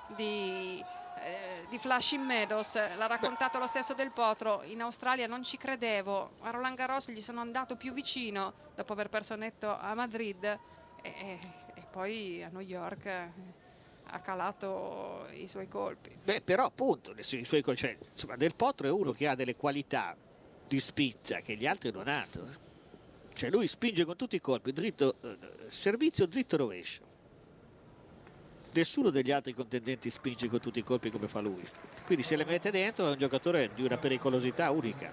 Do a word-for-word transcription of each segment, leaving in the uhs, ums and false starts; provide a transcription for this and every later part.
di, eh, di Flushing Meadows. L'ha raccontato lo stesso Del Potro: in Australia non ci credevo, a Roland Garros gli sono andato più vicino dopo aver perso netto a Madrid, e, e, e poi a New York ha calato i suoi colpi. Beh, però appunto i suoi colpi, cioè, insomma, Del Potro è uno che ha delle qualità di spinta che gli altri non hanno. Cioè lui spinge con tutti i colpi, dritto, eh, servizio dritto rovescio. Nessuno degli altri contendenti spinge con tutti i colpi come fa lui. Quindi se le mette dentro è un giocatore di una pericolosità unica.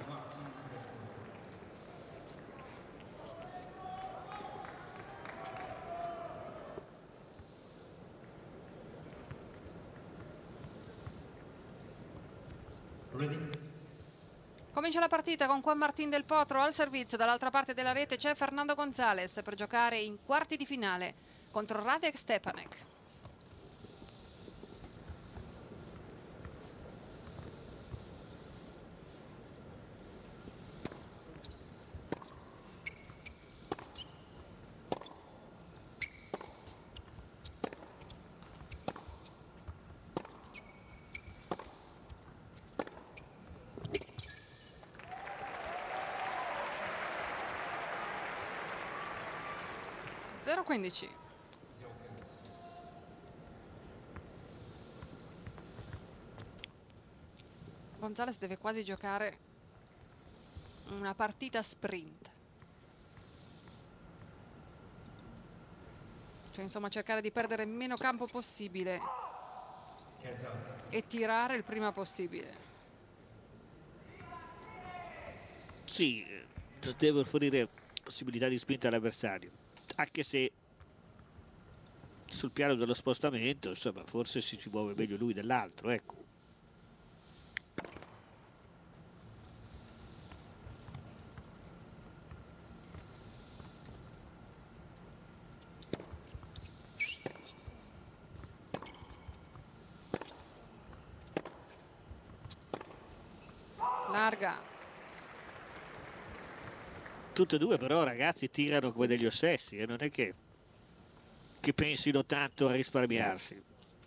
Comincia la partita con Juan Martín Del Potro al servizio. Dall'altra parte della rete c'è Fernando González per giocare in quarti di finale contro Radek Stepanek. zero quindici. González deve quasi giocare una partita sprint, cioè insomma cercare di perdere meno campo possibile e tirare il prima possibile. Sì, deve offrire possibilità di spinta all'avversario, anche se sul piano dello spostamento insomma forse si ci muove meglio lui dell'altro, ecco. Larga. Tutte e due però ragazzi tirano come degli ossessi e eh? non è che, che pensino tanto a risparmiarsi.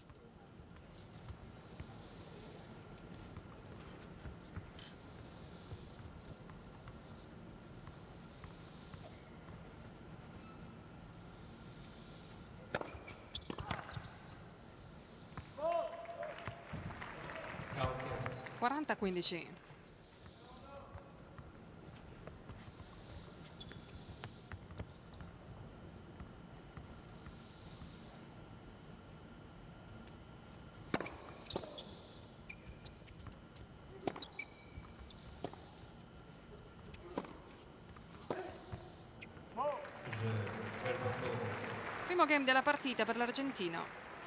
quaranta quindici. Primo game della partita per l'argentino.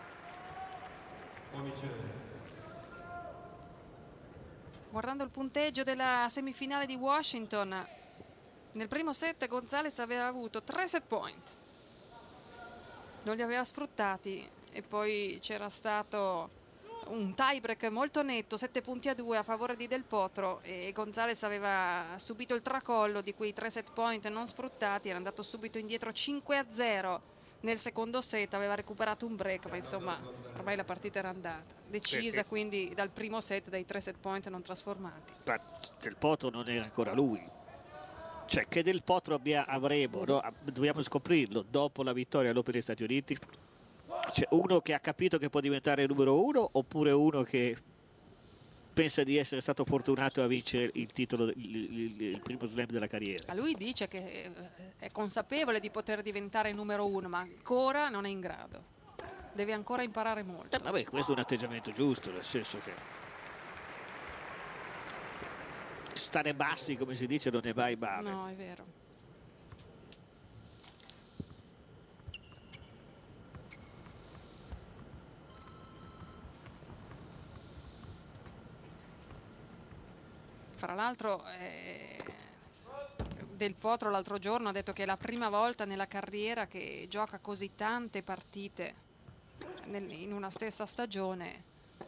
Guardando il punteggio della semifinale di Washington, nel primo set González aveva avuto tre set point, non li aveva sfruttati, e poi c'era stato un tie break molto netto, sette punti a due a favore di Del Potro, e González aveva subito il tracollo di quei tre set point non sfruttati, era andato subito indietro cinque a zero nel secondo set, aveva recuperato un break, ma insomma ormai la partita era andata, decisa quindi dal primo set, dai tre set point non trasformati. Ma Del Potro non era ancora lui, cioè che Del Potro abbia, avremo, no? Dobbiamo scoprirlo dopo la vittoria all'Open degli Stati Uniti. C'è uno che ha capito che può diventare il numero uno, oppure uno che pensa di essere stato fortunato a vincere il titolo, il, il, il primo slam della carriera. A lui dice che è consapevole di poter diventare il numero uno, ma ancora non è in grado, deve ancora imparare molto. Eh, vabbè, questo è un atteggiamento giusto, nel senso che stare bassi, come si dice, non è mai male. No, è vero. Fra l'altro eh, Del Potro l'altro giorno ha detto che è la prima volta nella carriera che gioca così tante partite nel, in una stessa stagione.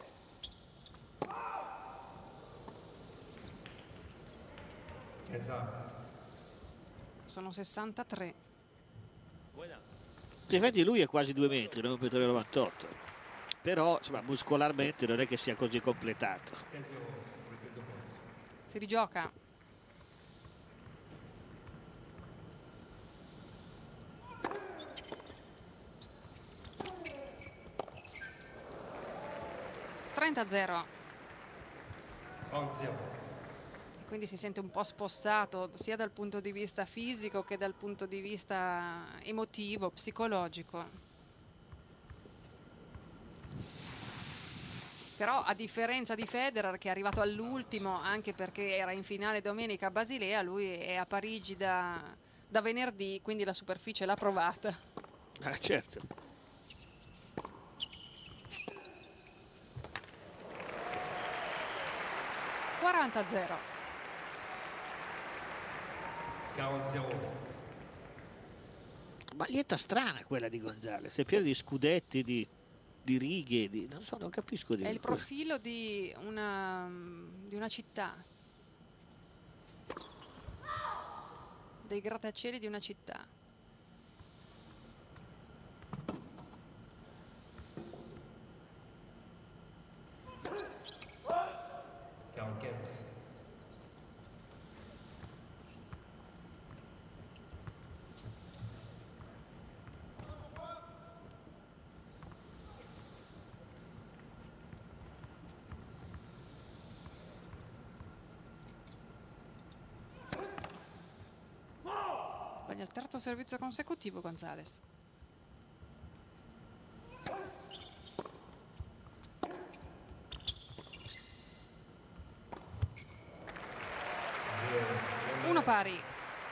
Esatto. Sono sessantatré. Infatti lui è quasi due metri, non un metro e novantotto. però insomma, muscolarmente non è che sia così completato. Si rigioca. trenta a zero. E quindi si sente un po' spossato sia dal punto di vista fisico che dal punto di vista emotivo, psicologico. Però a differenza di Federer, che è arrivato all'ultimo anche perché era in finale domenica a Basilea, lui è a Parigi da, da venerdì, quindi la superficie l'ha provata. Ah, certo. quaranta a zero. Maglietta strana quella di Gonzalez, è piena di scudetti, di, di righe, di, non so, non capisco. Di È il profilo di una, di una città, dei grattacieli di una città. Sbaglia il terzo servizio consecutivo Gonzalez. Uno pari.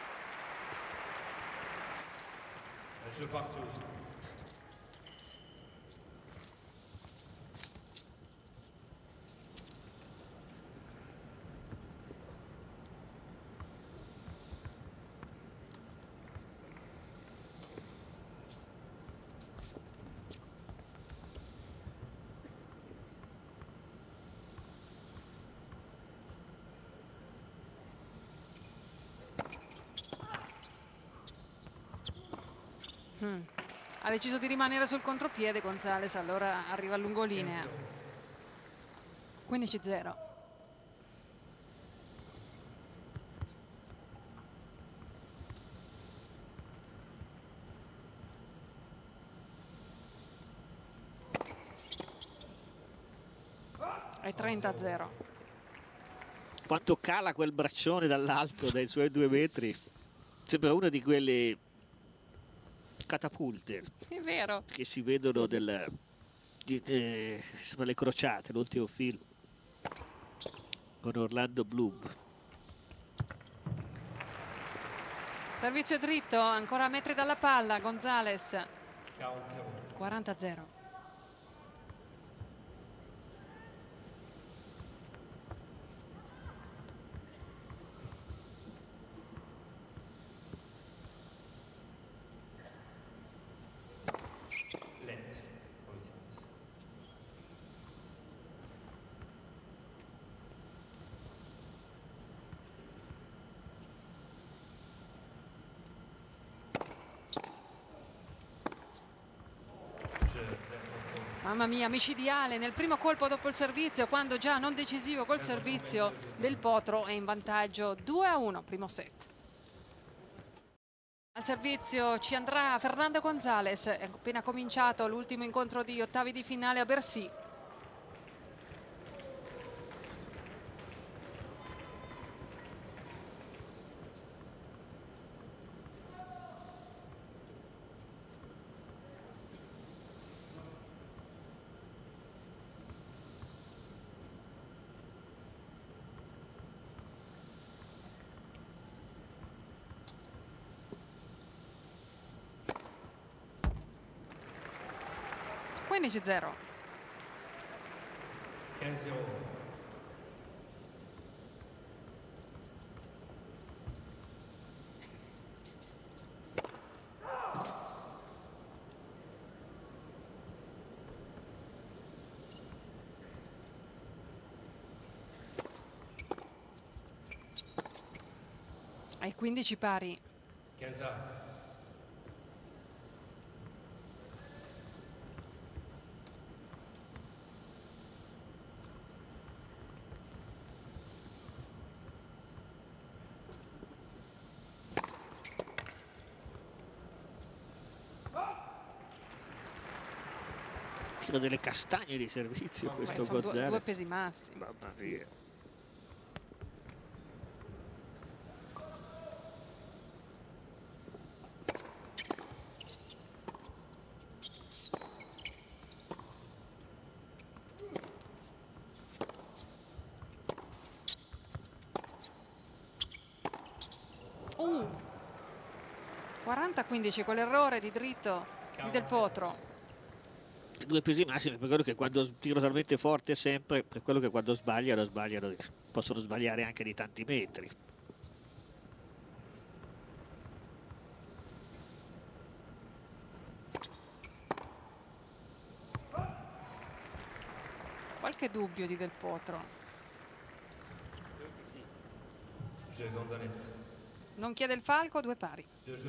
Hmm. Ha deciso di rimanere sul contropiede Gonzalez, allora arriva a lungolinea. quindici a zero. È trenta a zero. Quanto cala quel braccione dall'alto dai suoi due metri. Sembra una di quelle catapulte, è vero, che si vedono del, di, eh, le crociate, l'ultimo film con Orlando Bloom. Servizio dritto, ancora a metri dalla palla Gonzalez. quaranta a zero. Mamma mia, micidiale nel primo colpo dopo il servizio, quando già non decisivo col servizio del Potro, è in vantaggio due a uno, primo set. Al servizio ci andrà Fernando Gonzalez, è appena cominciato l'ultimo incontro di ottavi di finale a Bercy. quindici a zero. Ai quindici pari. tira delle castagne di servizio, oh, questo sono Gonzalez. Due, due pesi massimi. Mamma mia. Uh. quaranta a quindici con l'errore di dritto di Del Potro. Due pesi massimi, per quello che quando tiro talmente forte sempre, per quello che quando sbagliano, sbagliano, possono sbagliare anche di tanti metri. Qualche dubbio di Del Potro. Non chiede il falco, due pari.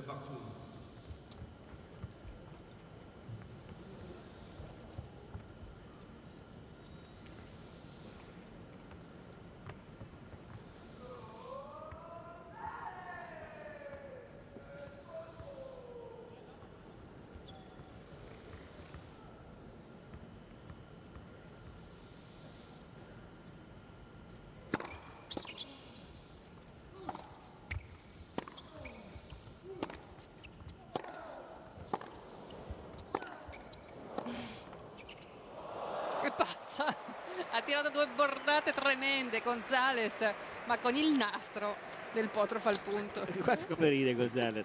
Che passa? Ha tirato due bordate tremende Gonzalez, ma con il nastro Del Potro fa il punto. Guarda come ride Gonzalez.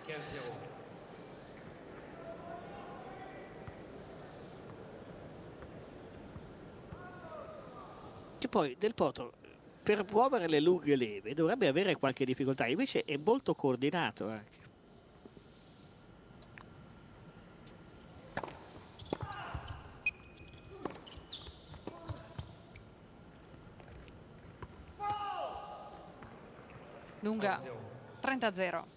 Che poi Del Potro, per muovere le lunghe leve, dovrebbe avere qualche difficoltà, invece è molto coordinato anche. Lunga, trenta a zero.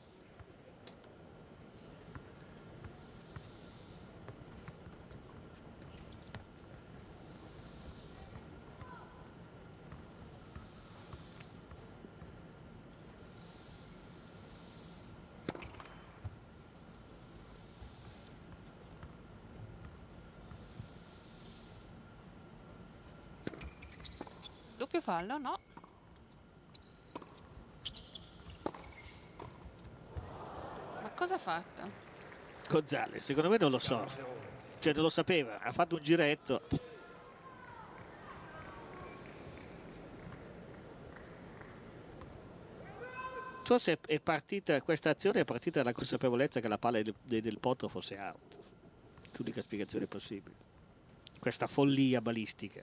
Doppio fallo, no. Cosa ha fatto? Gonzalez, secondo me non lo so, cioè non lo sapeva, ha fatto un giretto. Forse è partita, questa azione è partita dalla consapevolezza che la palla del, del Potro fosse out. L'unica spiegazione possibile. Questa follia balistica.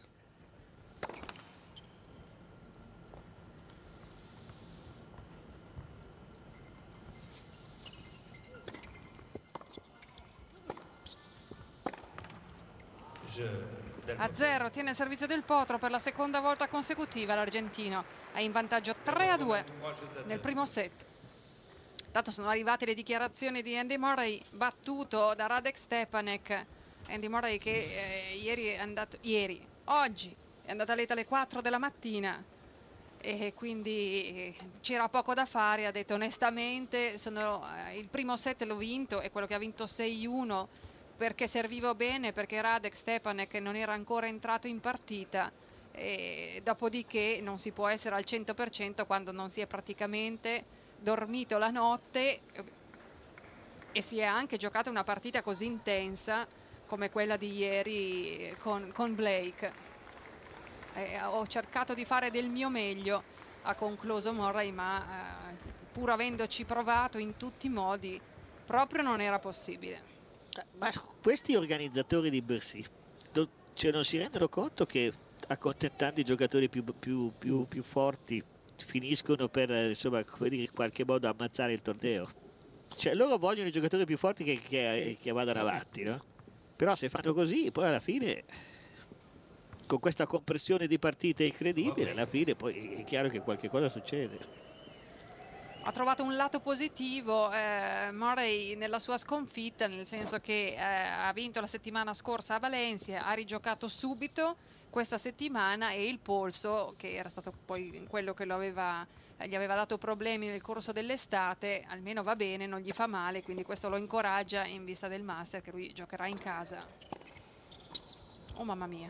A zero tiene il servizio Del Potro per la seconda volta consecutiva. L'argentino è in vantaggio tre a due nel primo set. Intanto sono arrivate le dichiarazioni di Andy Murray, battuto da Radek Stepanek. Andy Murray che eh, ieri è andato ieri, oggi è andata a letto alle quattro della mattina e quindi c'era poco da fare. Ha detto onestamente sono, eh, il primo set l'ho vinto, è quello che ha vinto sei uno, perché servivo bene, perché Radek Stepanek non era ancora entrato in partita, e dopodiché non si può essere al cento per cento quando non si è praticamente dormito la notte e si è anche giocata una partita così intensa come quella di ieri con, con Blake. Eh, ho cercato di fare del mio meglio, ha concluso Murray, ma eh, pur avendoci provato in tutti i modi proprio non era possibile. Ma questi organizzatori di Bercy cioè non si rendono conto che accontentando i giocatori più, più, più, più forti finiscono per, insomma, come dire, in qualche modo ammazzare il torneo? Cioè loro vogliono i giocatori più forti che, che, che vadano avanti, no? Però se fanno così poi alla fine, con questa compressione di partite incredibile, alla fine poi è chiaro che qualche cosa succede. Ha trovato un lato positivo eh, Murray nella sua sconfitta, nel senso che eh, ha vinto la settimana scorsa a Valencia, ha rigiocato subito questa settimana e il polso, che era stato poi quello che lo aveva, gli aveva dato problemi nel corso dell'estate, almeno va bene, non gli fa male, quindi questo lo incoraggia in vista del Master che lui giocherà in casa. Oh mamma mia.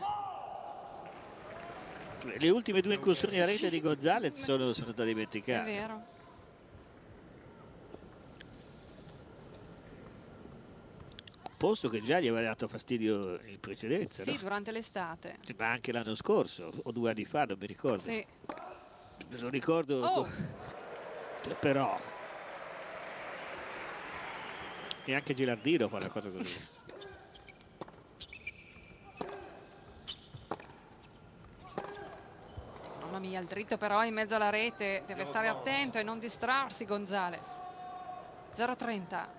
Le ultime due incursioni a rete di Gonzalez sono, sono da dimenticare. È vero. Posto che già gli aveva dato fastidio in precedenza. Sì, no? durante l'estate. Ma anche l'anno scorso, o due anni fa, non mi ricordo. Sì. Non ricordo. Oh. Però. Neanche Gilardino fa una cosa così. Mamma mia, il dritto però in mezzo alla rete. Deve stare attento e non distrarsi Gonzalez. zero trenta.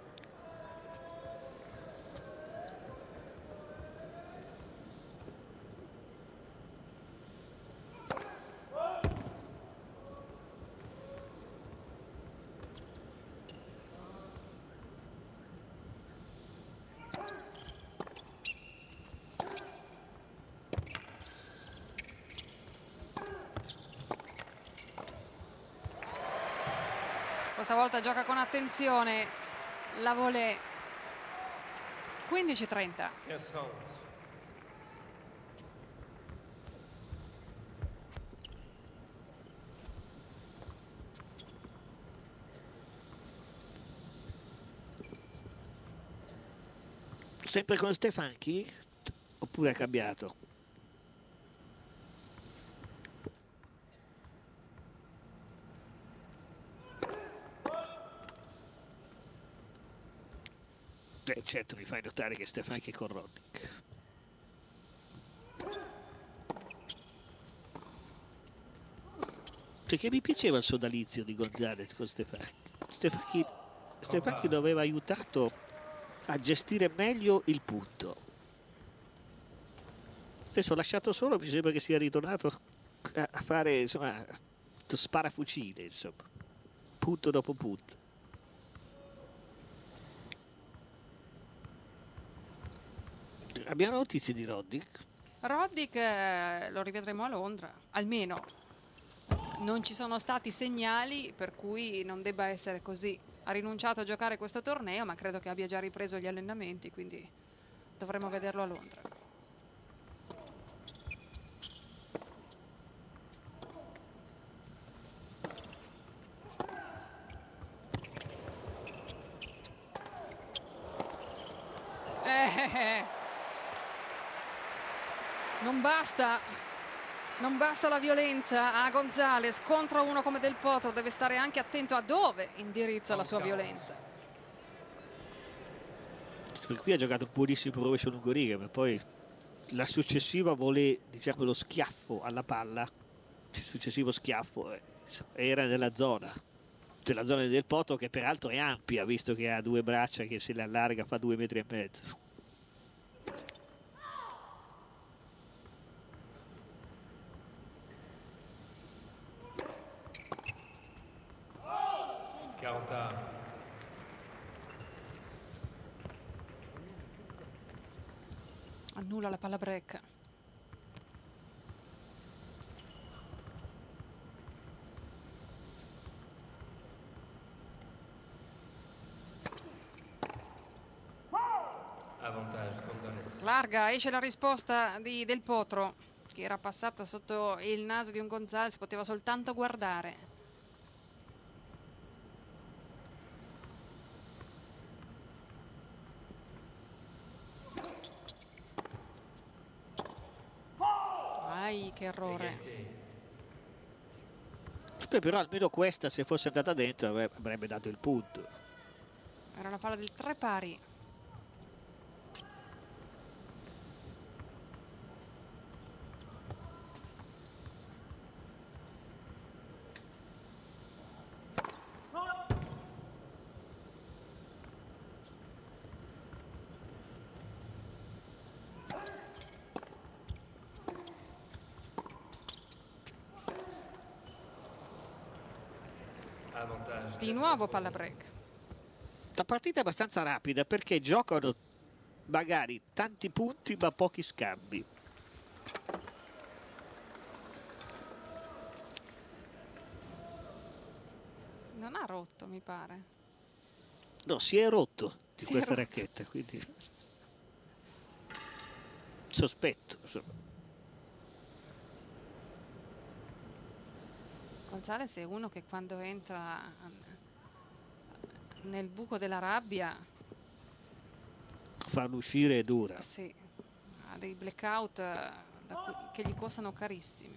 Questa volta gioca con attenzione la volée. quindici trenta. Sempre con Stefanchi? Oppure ha cambiato? Eh, certo, mi fai notare che Stefanchi con Roddick. Perché mi piaceva il sodalizio di Gonzalez con Stefanchi. Stefanchi, Stefanchi lo aveva aiutato a gestire meglio il punto. Adesso lasciato solo mi sembra che sia ritornato a fare, insomma, sparafucile, insomma, punto dopo punto. Abbiamo notizie di Roddick? Roddick eh, lo rivedremo a Londra, almeno. Non ci sono stati segnali per cui non debba essere così. Ha rinunciato a giocare questo torneo, ma credo che abbia già ripreso gli allenamenti, quindi dovremo vederlo a Londra. Eh, non basta, non basta la violenza a Gonzalez contro uno come Del Potro, deve stare anche attento a dove indirizza la sua violenza. Per qui ha giocato buonissimo rovescio lungo riga, ma poi la successiva volée, diciamo, lo schiaffo alla palla, il successivo schiaffo eh, era nella zona, della zona del Potro, che peraltro è ampia, visto che ha due braccia che se le allarga fa due metri e mezzo. Annulla la palla break. Larga, esce la risposta di Del Potro, che era passata sotto il naso di un Gonzalez, poteva soltanto guardare. Ai, che errore. Però almeno questa, se fosse andata dentro, avrebbe dato il punto. Era la palla del tre pari. Di nuovo palla break. La partita è abbastanza rapida perché giocano magari tanti punti ma pochi scambi. Non ha rotto, mi pare. No, si è rotto di si questa rotto. racchetta, quindi sospetto, insomma. Gonzalez è uno che quando entra nel buco della rabbia Farlo uscire è dura. sì, ha dei blackout da cui, che gli costano carissimi.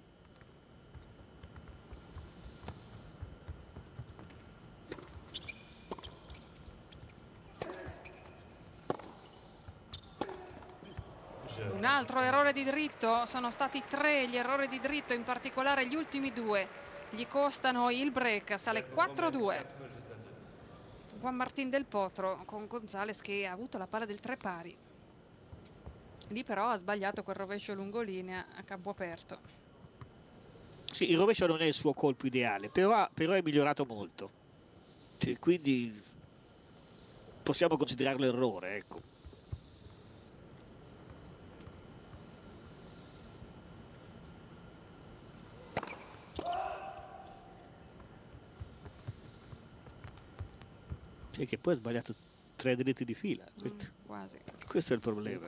Un altro errore di dritto, sono stati tre gli errori di dritto, in particolare gli ultimi due gli costano il break, sale quattro due. Juan Martín del Potro con Gonzalez che ha avuto la palla del tre pari. Lì però ha sbagliato quel rovescio lungolinea a campo aperto. Sì, il rovescio non è il suo colpo ideale, però, però è migliorato molto. Cioè, quindi possiamo considerarlo errore, ecco. Cioè che poi ha sbagliato tre dritti di fila. Questo, mm, quasi. Questo è il problema.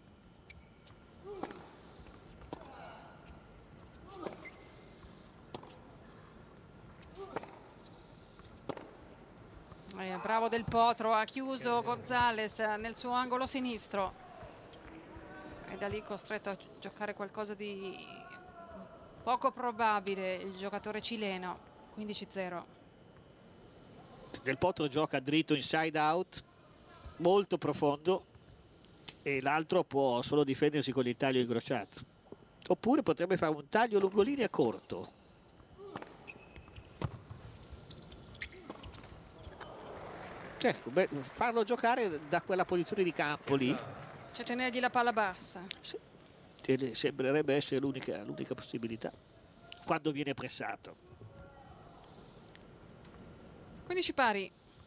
Eh, bravo Del Potro, ha chiuso Gonzalez nel suo angolo sinistro e da lì costretto a giocare qualcosa di poco probabile il giocatore cileno. Quindici zero. Del Potro gioca dritto inside out, molto profondo, e l'altro può solo difendersi con il taglio incrociato. Oppure potrebbe fare un taglio lungolinea corto. Ecco, beh, farlo giocare da quella posizione di campo lì. Cioè tenergli la palla bassa. Sì, sembrerebbe essere l'unica l'unica possibilità quando viene pressato. quindici pari.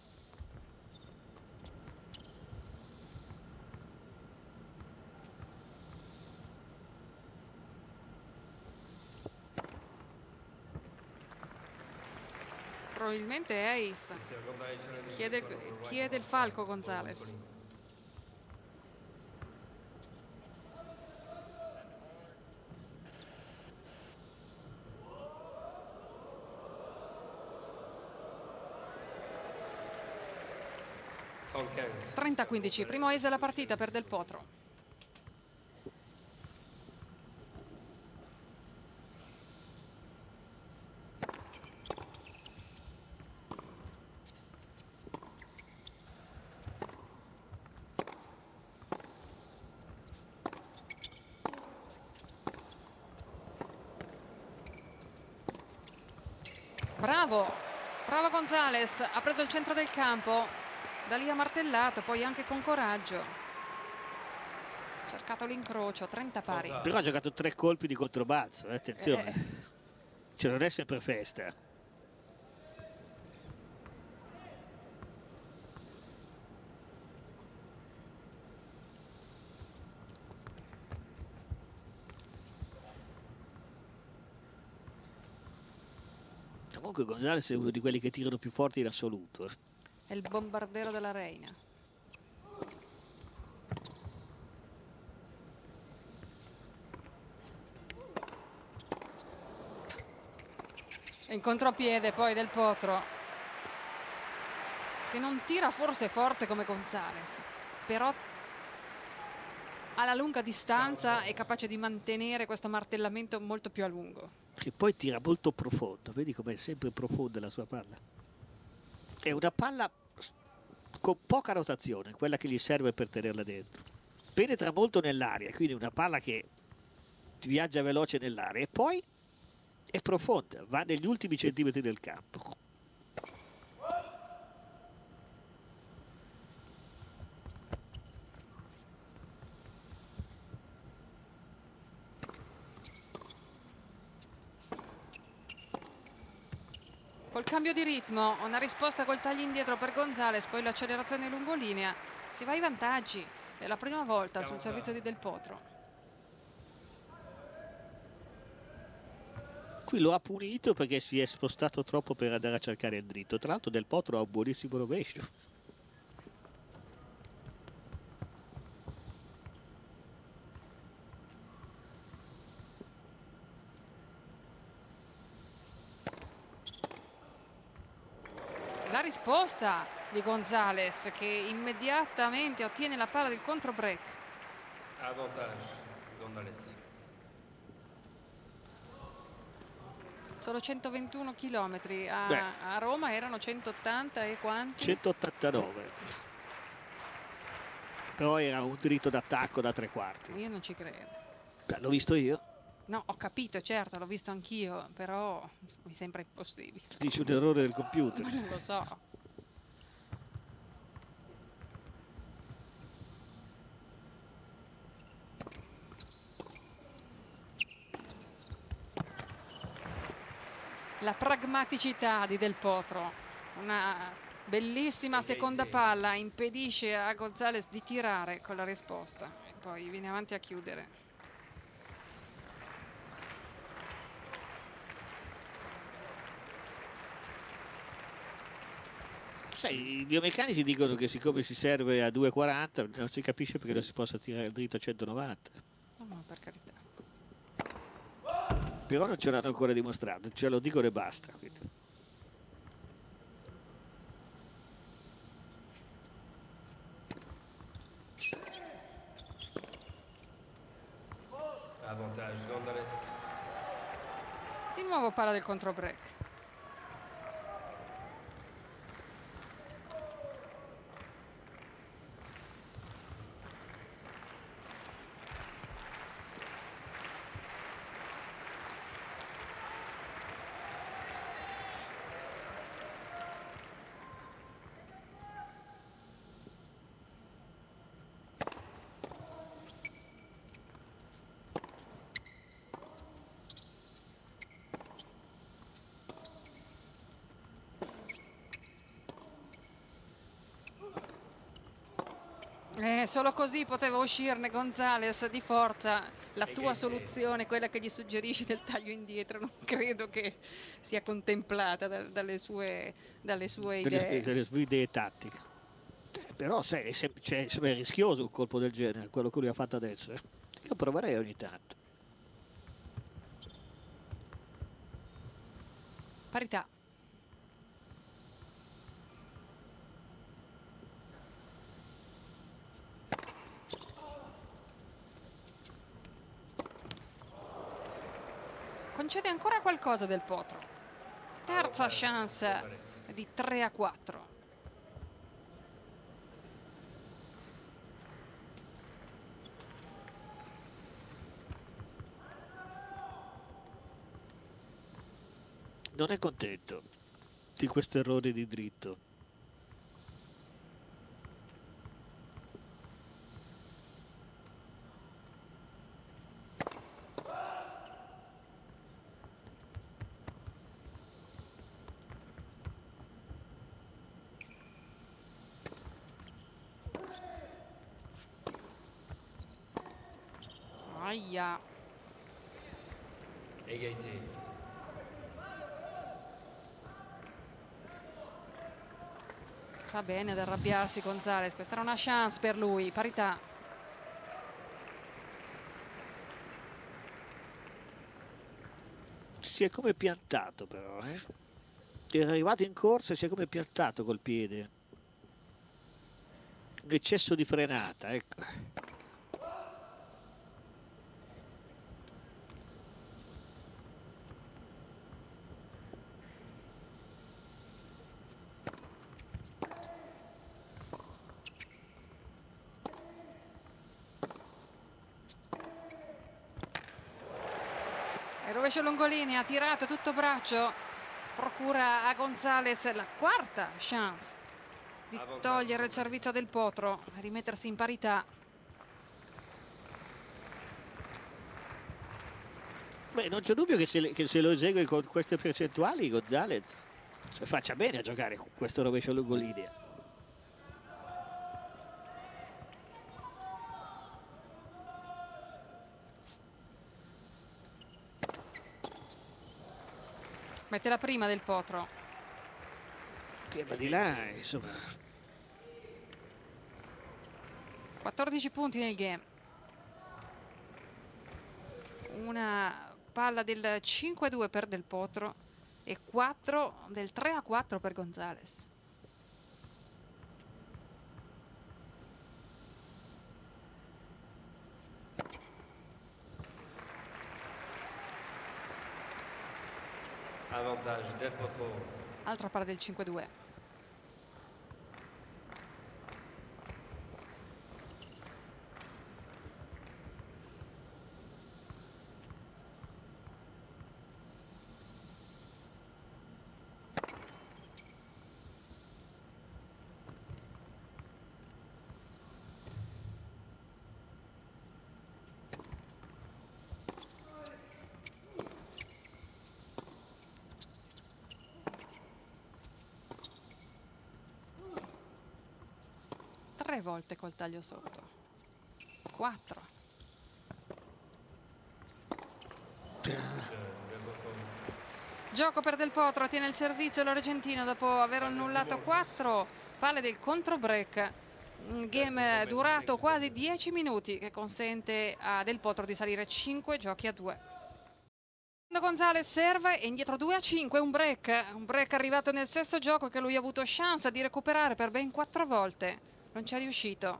Probabilmente è ace. Chiede, chiede il falco Gonzalez. trenta a quindici, primo ace della partita per Del Potro. Bravo, bravo Gonzalez, ha preso il centro del campo. Da lì ha martellato, poi anche con coraggio. Ha cercato l'incrocio, trenta pari. Però ha giocato tre colpi di controbalzo, eh, attenzione. Eh. Cioè non è sempre festa. Comunque Gonzalez è uno di quelli che tirano più forti in assoluto. È il bombardero della Reina. In contropiede poi Del Potro, che non tira forse forte come Gonzalez, però alla lunga distanza è capace di mantenere questo martellamento molto più a lungo. Che poi tira molto profondo, vedi com'è sempre profonda la sua palla. È una palla con poca rotazione, quella che gli serve per tenerla dentro. Penetra molto nell'aria, quindi una palla che viaggia veloce nell'aria e poi è profonda, va negli ultimi centimetri del campo. Col cambio di ritmo, una risposta col taglio indietro per Gonzalez, poi l'accelerazione lungolinea, si va ai vantaggi. È la prima volta sul servizio di Del Potro. Qui lo ha punito perché si è spostato troppo per andare a cercare il dritto. Tra l'altro Del Potro ha un buonissimo rovescio. la risposta di Gonzalez, che immediatamente ottiene la palla del contro break. Avantage, Gonzalez. Solo centoventuno chilometri, a, a Roma erano centottanta e quanti? centottantanove. Però era un diritto d'attacco da tre quarti. Io non ci credo. L'ho visto io. No, ho capito, certo, l'ho visto anch'io, però mi sembra impossibile. Dici un errore del computer. Ma non lo so. La pragmaticità di Del Potro, una bellissima seconda palla, impedisce a Gonzalez di tirare con la risposta e poi viene avanti a chiudere. Sai, i biomeccanici dicono che siccome si serve a due quaranta non si capisce perché non si possa tirare dritto a centonovanta. No, no, per carità. Però non ce l'hanno ancora dimostrato, ce lo dicono e basta. Quindi. Avantage, Gonzalez. Di nuovo palla del contro break. Eh, solo così poteva uscirne Gonzalez di forza. La tua soluzione, quella che gli suggerisci del taglio indietro, non credo che sia contemplata da, dalle sue, dalle sue idee. Delle, delle sue idee tattiche. Eh, però sai, è, sem cioè, è rischioso un colpo del genere, quello che lui ha fatto adesso. Eh. Io proverei ogni tanto. Parità. Concede ancora qualcosa Del Potro. Terza chance di tre a quattro. Non è contento di questo errore di dritto. Aia. Égalité. Fa bene ad arrabbiarsi Gonzalez, questa era una chance per lui, parità. Si è come piantato però, eh? Era arrivato in corsa e si è come piantato col piede. Un eccesso di frenata, ecco. Rovescio Longolini, ha tirato tutto braccio, procura a Gonzalez la quarta chance di togliere il servizio Del Potro e rimettersi in parità. Beh, non c'è dubbio che se, che se lo esegue con queste percentuali Gonzalez faccia bene a giocare con questo rovescio Longolini. Mette la prima Del Potro. Sì, ma di là, insomma. quattordici punti nel game. Una palla del cinque a due per Del Potro e quattro del tre a quattro per Gonzalez. Avantage del Potro. Altra palla del cinque due. Tre volte col taglio sotto. Quattro. Gioco per Del Potro, tiene il servizio l'argentino dopo aver annullato quattro palle del contro break. Un game durato quasi dieci minuti che consente a Del Potro di salire cinque giochi a due. Gonzalez serve e indietro due a cinque, un break, un break arrivato nel sesto gioco che lui ha avuto chance di recuperare per ben quattro volte. Non ci è riuscito.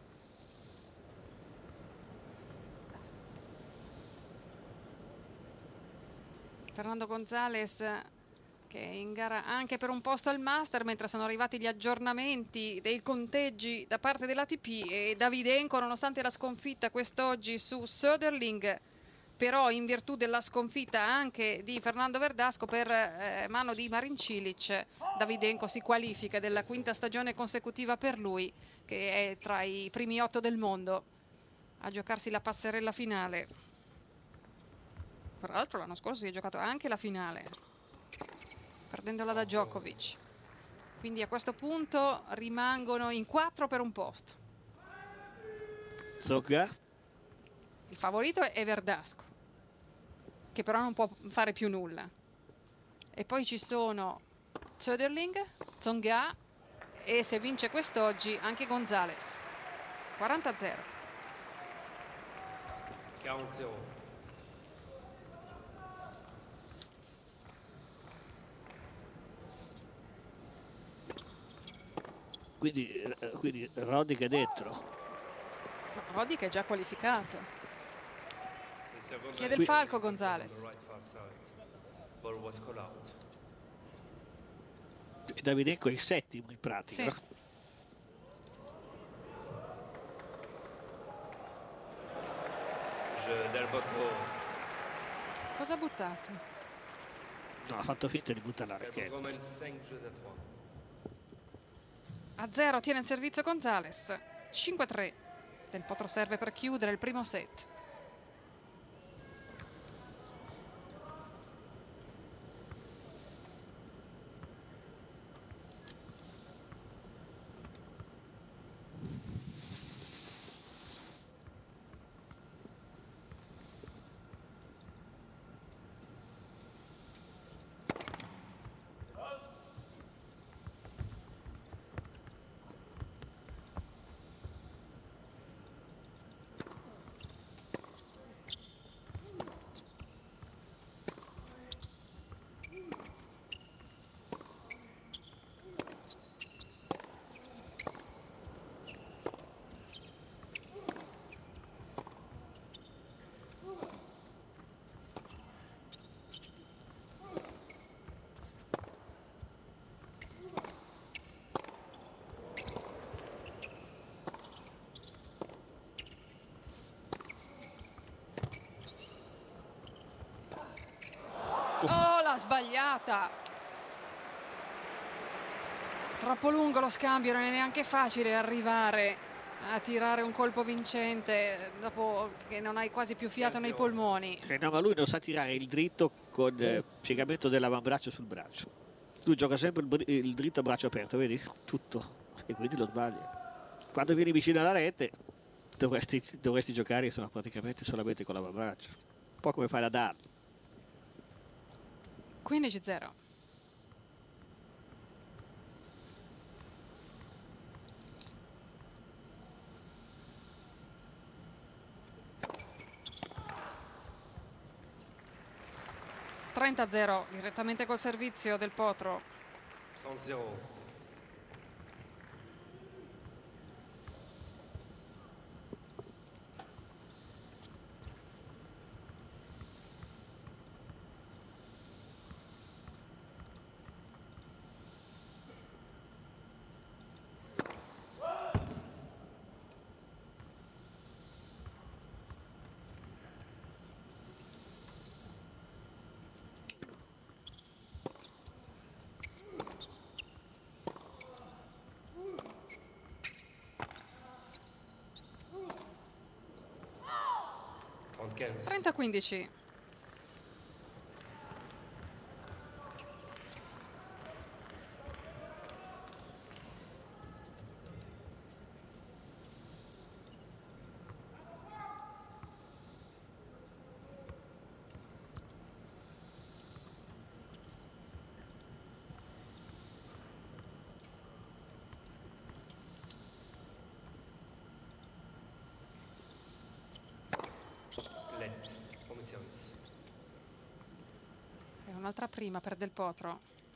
Fernando Gonzalez che è in gara anche per un posto al Master, mentre sono arrivati gli aggiornamenti dei conteggi da parte dell'A T P, e Davidenko, nonostante la sconfitta quest'oggi su Söderling, però in virtù della sconfitta anche di Fernando Verdasco per eh, mano di Marin Cilic, Davidenko si qualifica della quinta stagione consecutiva per lui, che è tra i primi otto del mondo a giocarsi la passerella finale. Tra l'altro l'anno scorso si è giocato anche la finale, perdendola da Djokovic. Quindi a questo punto rimangono in quattro per un posto. Tsonga. Il favorito è Verdasco, che però non può fare più nulla. E poi ci sono Söderling, Tsonga e, se vince quest'oggi, anche Gonzalez. quaranta a zero. quaranta a zero. Quindi, eh, quindi Roddick è dentro. No, Roddick è già qualificato. Chiede il falco Gonzalez. E Davidenko è il settimo in pratica. Sì. Jeu del Potro. Cosa ha buttato? No, ha fatto finta di buttare la Del Potro racchetta. mène cinq jeux à trois. A zero tiene il servizio Gonzalez. cinque a tre. Del Potro serve per chiudere il primo set. Oh, l'ha sbagliata! Troppo lungo lo scambio, non è neanche facile arrivare a tirare un colpo vincente dopo che non hai quasi più fiato nei polmoni. Eh no, ma lui non sa tirare il dritto con eh, piegamento dell'avambraccio sul braccio. Lui gioca sempre il, br- il dritto braccio aperto, vedi? Tutto. E quindi lo sbaglia. Quando vieni vicino alla rete dovresti, dovresti giocare insomma, praticamente solamente con l'avambraccio. Un po' come fa la Nadal. quindici a zero. trenta a zero direttamente col servizio del Potro. trenta a zero. trente-quinze. trenta a quindici. Let. Come service. E un'altra prima per Del Potro.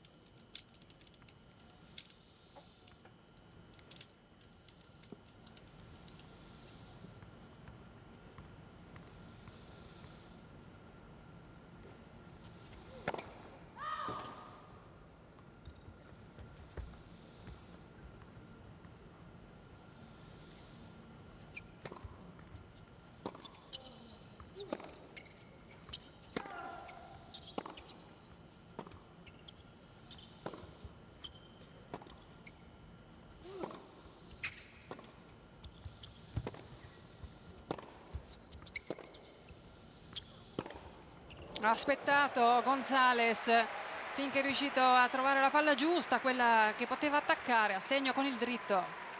Ha aspettato Gonzalez finché è riuscito a trovare la palla giusta, quella che poteva attaccare, a segno con il dritto.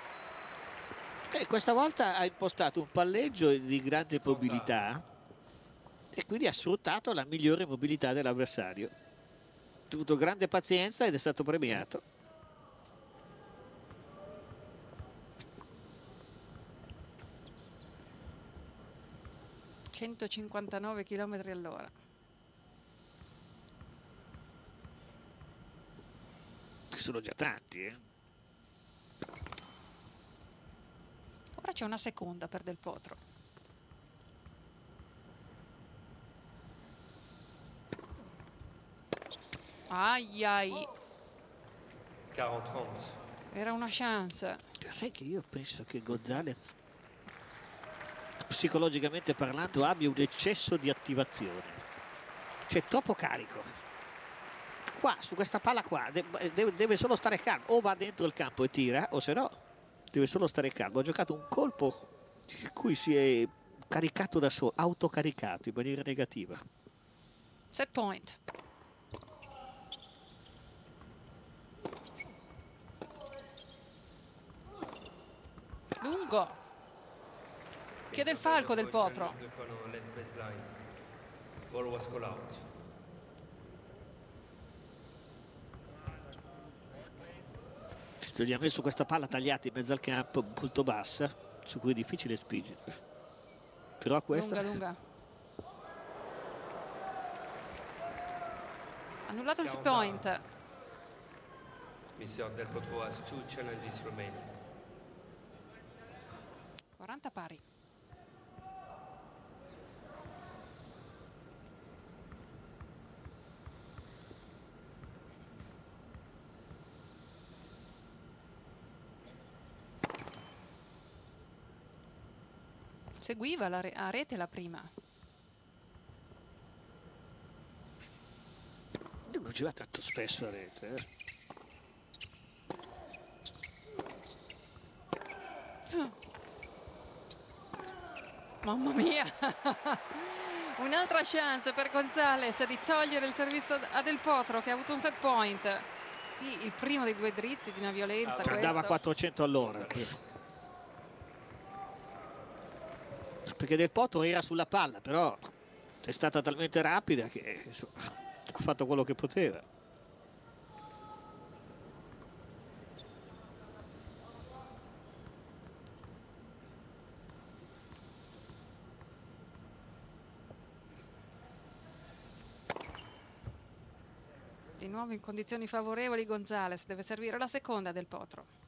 E questa volta ha impostato un palleggio di grande mobilità e quindi ha sfruttato la migliore mobilità dell'avversario. Ha avuto grande pazienza ed è stato premiato. centocinquantanove chilometri all'ora. Sono già tanti, eh? Ora c'è una seconda per Del Potro. Ai ai. quaranta trente. Era una chance. Sai che io penso che Gonzalez, psicologicamente parlando, abbia un eccesso di attivazione. C'è troppo carico. Qua, su questa palla qua, deve, deve solo stare calmo. O va dentro il campo e tira, o se no deve solo stare calmo. Ha giocato un colpo in cui si è caricato da solo, autocaricato in maniera negativa. Set point. Lungo. Chiede il falco Del Potro. Ball was call out. Gli ha messo questa palla tagliata in mezzo al campo molto bassa, su cui è difficile spingere. Però questa... Lunga, lunga. Annullato il set point. Mister Del Potro has two challenges remaining. quaranta pari. Seguiva la re a rete la prima. Non ci va tanto spesso a rete. Eh. Oh. Mamma mia! Un'altra chance per Gonzalez di togliere il servizio a Del Potro, che ha avuto un set point. Il primo dei due dritti di una violenza. Ah, andava a quattrocento all'ora. Perché Del Potro era sulla palla, però è stata talmente rapida che insomma, ha fatto quello che poteva. Di nuovo in condizioni favorevoli Gonzalez, deve servire la seconda Del Potro.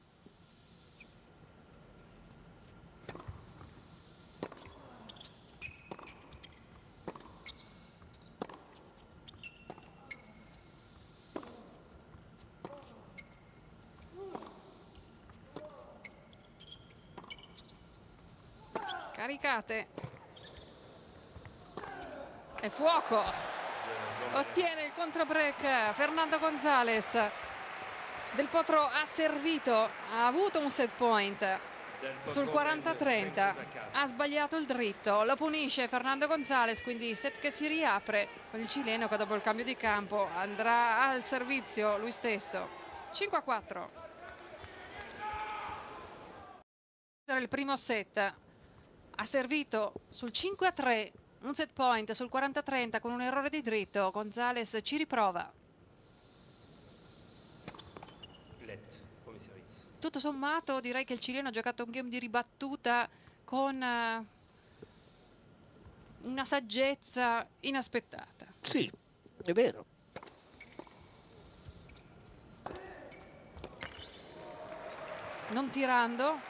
Caricate. E fuoco. Ottiene il controbreak Fernando Gonzalez. Del Potro ha servito, ha avuto un set point. sul quaranta trenta ha sbagliato il dritto, lo punisce Fernando González, quindi set che si riapre con il cileno che dopo il cambio di campo andrà al servizio lui stesso. cinque a quattro. Il primo set ha servito sul cinque a tre, un set point sul quaranta trenta con un errore di dritto. González ci riprova. Tutto sommato direi che il cileno ha giocato un game di ribattuta con uh, una saggezza inaspettata. Sì, è vero. Non tirando,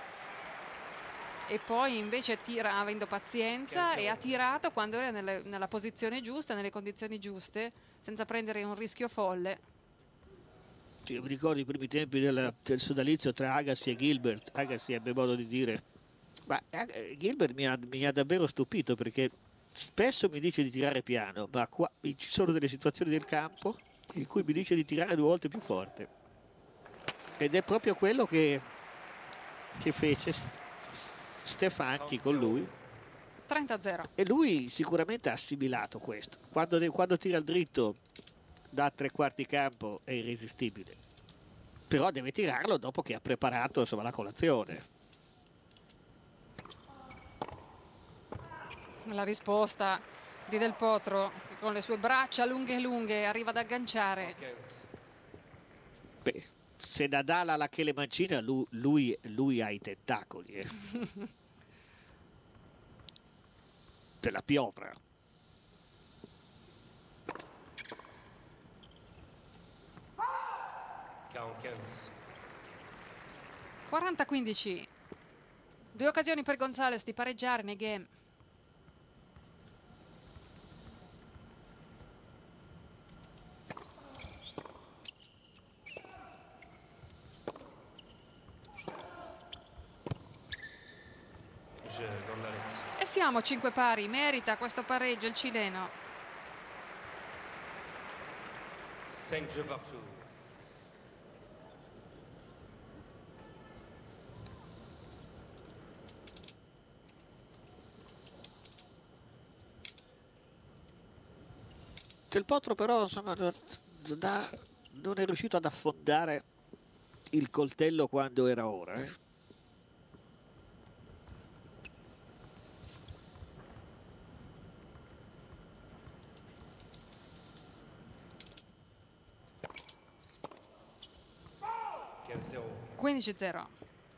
e poi invece tira avendo pazienza, e ha tirato quando era nelle, nella posizione giusta, nelle condizioni giuste, senza prendere un rischio folle. Io mi ricordo i primi tempi del, del sodalizio tra Agassi e Gilbert. Agassi ebbe modo di dire, ma eh, Gilbert mi ha, mi ha davvero stupito, perché spesso mi dice di tirare piano, ma qua ci sono delle situazioni del campo in cui mi dice di tirare due volte più forte, ed è proprio quello che, che fece Stefanchi con lui. trenta a zero. E lui sicuramente ha assimilato questo. Quando, quando tira il dritto da tre quarti campo è irresistibile, però deve tirarlo dopo che ha preparato, insomma, la colazione. La risposta di Del Potro, che con le sue braccia lunghe lunghe arriva ad agganciare. Beh, se Nadal ha la chele mancina, lui, lui, lui ha i tentacoli, eh. Della piovra. quaranta a quindici. Due occasioni per González di pareggiare nei game. E siamo cinque pari. Merita questo pareggio il cileno. cinq jeux partout. Del Potro però, insomma, non, ha, non è riuscito ad affondare il coltello quando era ora, eh. quindici a zero.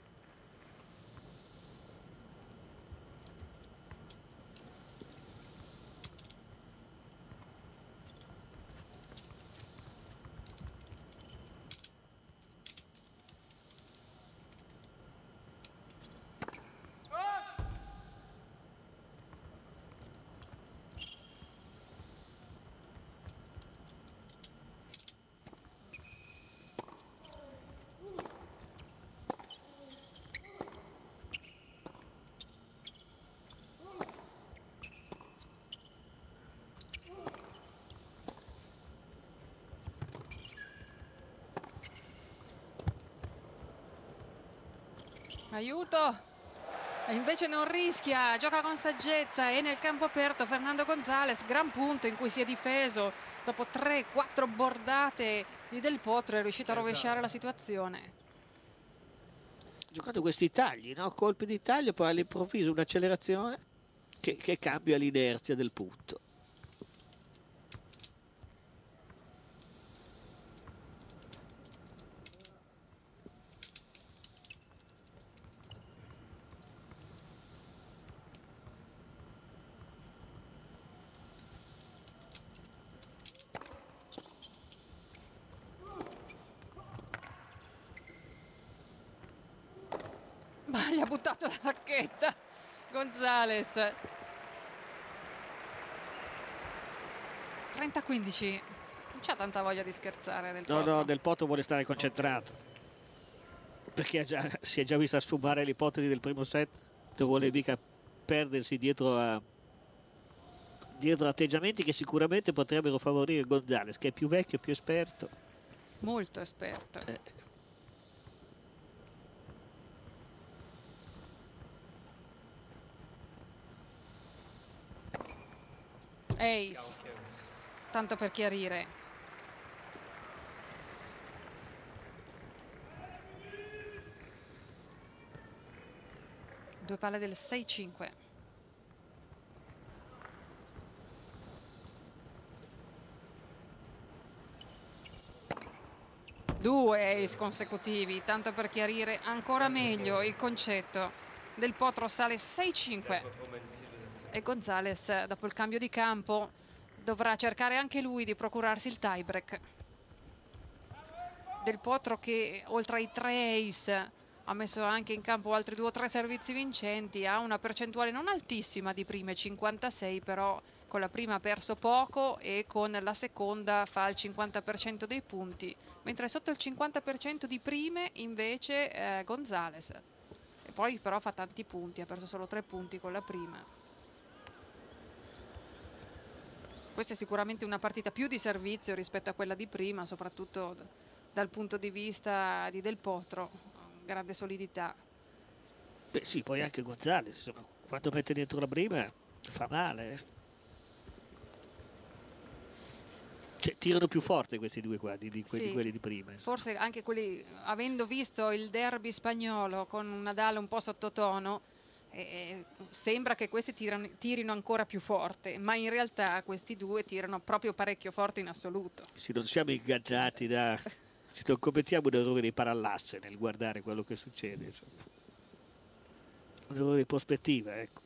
Aiuto! E invece non rischia, gioca con saggezza, e nel campo aperto Fernando González, gran punto in cui si è difeso dopo tre quattro bordate di Del Potro, è riuscito a rovesciare la situazione. Ha giocato questi tagli, no? Colpi di taglio, poi all'improvviso un'accelerazione che, che cambia l'inerzia del punto. Ma gli ha buttato la racchetta González. trenta a quindici. Non c'ha tanta voglia di scherzare Del Potro. No, no, Del Potro vuole stare concentrato, perché già, si è già vista sfumare l'ipotesi del primo set. Non vuole mica perdersi dietro a dietro atteggiamenti che sicuramente potrebbero favorire González, che è più vecchio e più esperto. Molto esperto. Eh. Ace, tanto per chiarire. Due palle del sei cinque. Due ace consecutivi, tanto per chiarire ancora meglio il concetto. Del Potro sale sei cinque e Gonzalez, dopo il cambio di campo, dovrà cercare anche lui di procurarsi il tiebreak. Del Potro che oltre ai tre ace ha messo anche in campo altri due o tre servizi vincenti, ha una percentuale non altissima di prime, cinquantasei, però con la prima ha perso poco e con la seconda fa il cinquanta per cento dei punti, mentre sotto il cinquanta per cento di prime invece eh, Gonzalez. E poi però fa tanti punti, ha perso solo tre punti con la prima. Questa è sicuramente una partita più di servizio rispetto a quella di prima, soprattutto dal punto di vista di Del Potro. Grande solidità. Beh sì, poi anche Gonzalez, insomma, quando mette dentro la prima fa male. Eh. Cioè, tirano più forte questi due qua di, di, quelli, Sì, quelli di prima. Forse anche quelli, avendo visto il derby spagnolo con un Nadal un po' sottotono, eh, sembra che questi tirano, tirino ancora più forte, ma in realtà questi due tirano proprio parecchio forte in assoluto. Sì, non siamo ingaggiati da... Ci non commettiamo un errore di parallasse nel guardare quello che succede, insomma. Un errore di prospettiva, ecco.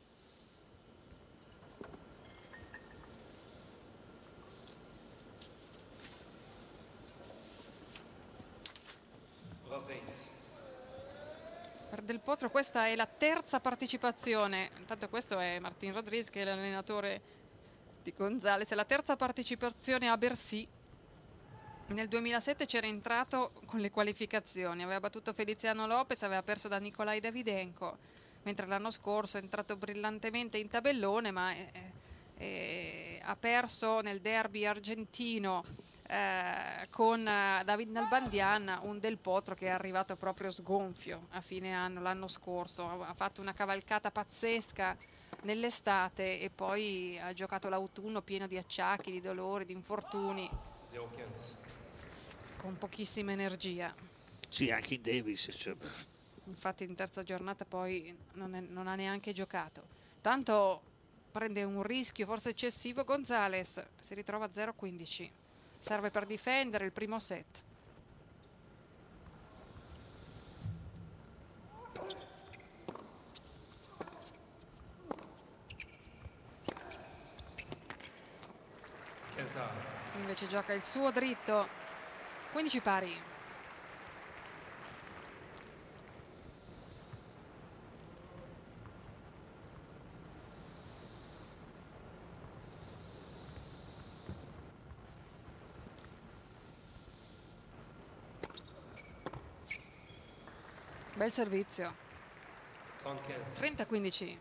Per Del Potro questa è la terza partecipazione, intanto questo è Martín Rodríguez che è l'allenatore di Gonzalez, è la terza partecipazione a Bercy. Nel duemilasette c'era entrato con le qualificazioni, aveva battuto Feliciano Lopez, aveva perso da Nikolai Davydenko, mentre l'anno scorso è entrato brillantemente in tabellone, ma è, è, ha perso nel derby argentino eh, con David Nalbandian, un Del Potro che è arrivato proprio sgonfio a fine anno, l'anno scorso, ha fatto una cavalcata pazzesca nell'estate e poi ha giocato l'autunno pieno di acciacchi, di dolori, di infortuni, con pochissima energia. Sì, anche in Davis, cioè. Infatti in terza giornata poi non, è, non ha neanche giocato. Tanto prende un rischio forse eccessivo Gonzalez, si ritrova a zero quindici, serve per difendere il primo set. Invece gioca il suo dritto, quindici pari. Bel servizio. trenta quindici.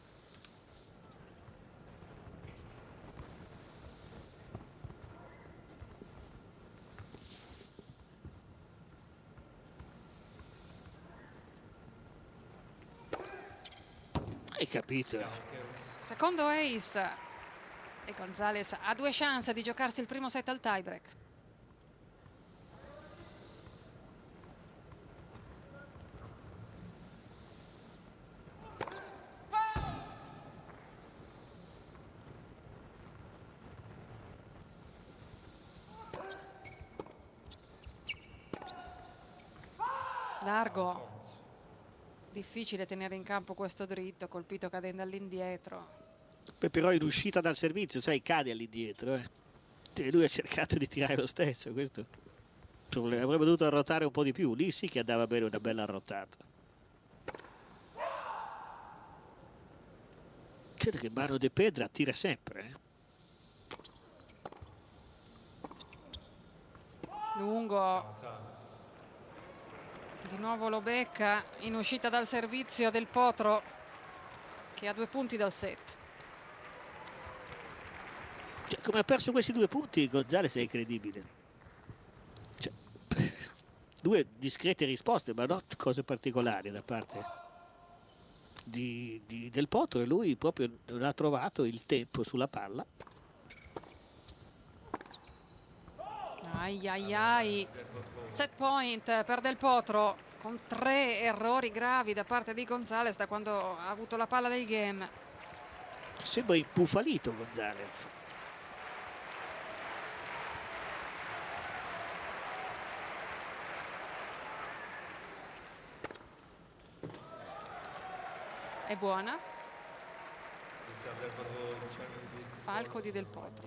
Hai capito? Secondo ace e Gonzalez ha due chance di giocarsi il primo set al tiebreak. Largo. Difficile tenere in campo questo dritto, colpito cadendo all'indietro. Beh, però in uscita dal servizio, sai, cade all'indietro. Eh. E lui ha cercato di tirare lo stesso, questo problema. Avrebbe dovuto arrotare un po' di più, lì sì che andava bene una bella arrotata. Certo che Mano de Pedra tira sempre. Eh. Lungo. Di nuovo lo becca in uscita dal servizio Del Potro, che ha due punti dal set. Cioè, come ha perso questi due punti, Gonzalez è incredibile. Cioè, due discrete risposte, ma non cose particolari da parte di, di Del Potro, e lui proprio non ha trovato il tempo sulla palla Ai ai ai, set point per Del Potro, con tre errori gravi da parte di Gonzalez da quando ha avuto la palla del game. Sembra impufalito Gonzalez. È buona. Falco di Del Potro.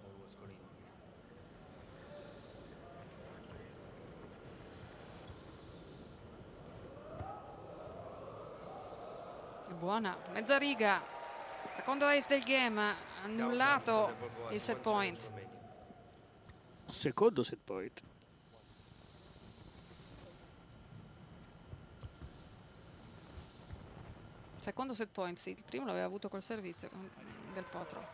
È buona, mezza riga. Secondo ace del game, annullato il set point. Secondo set point. Secondo set point, sì, il primo l'aveva avuto col servizio Del Potro.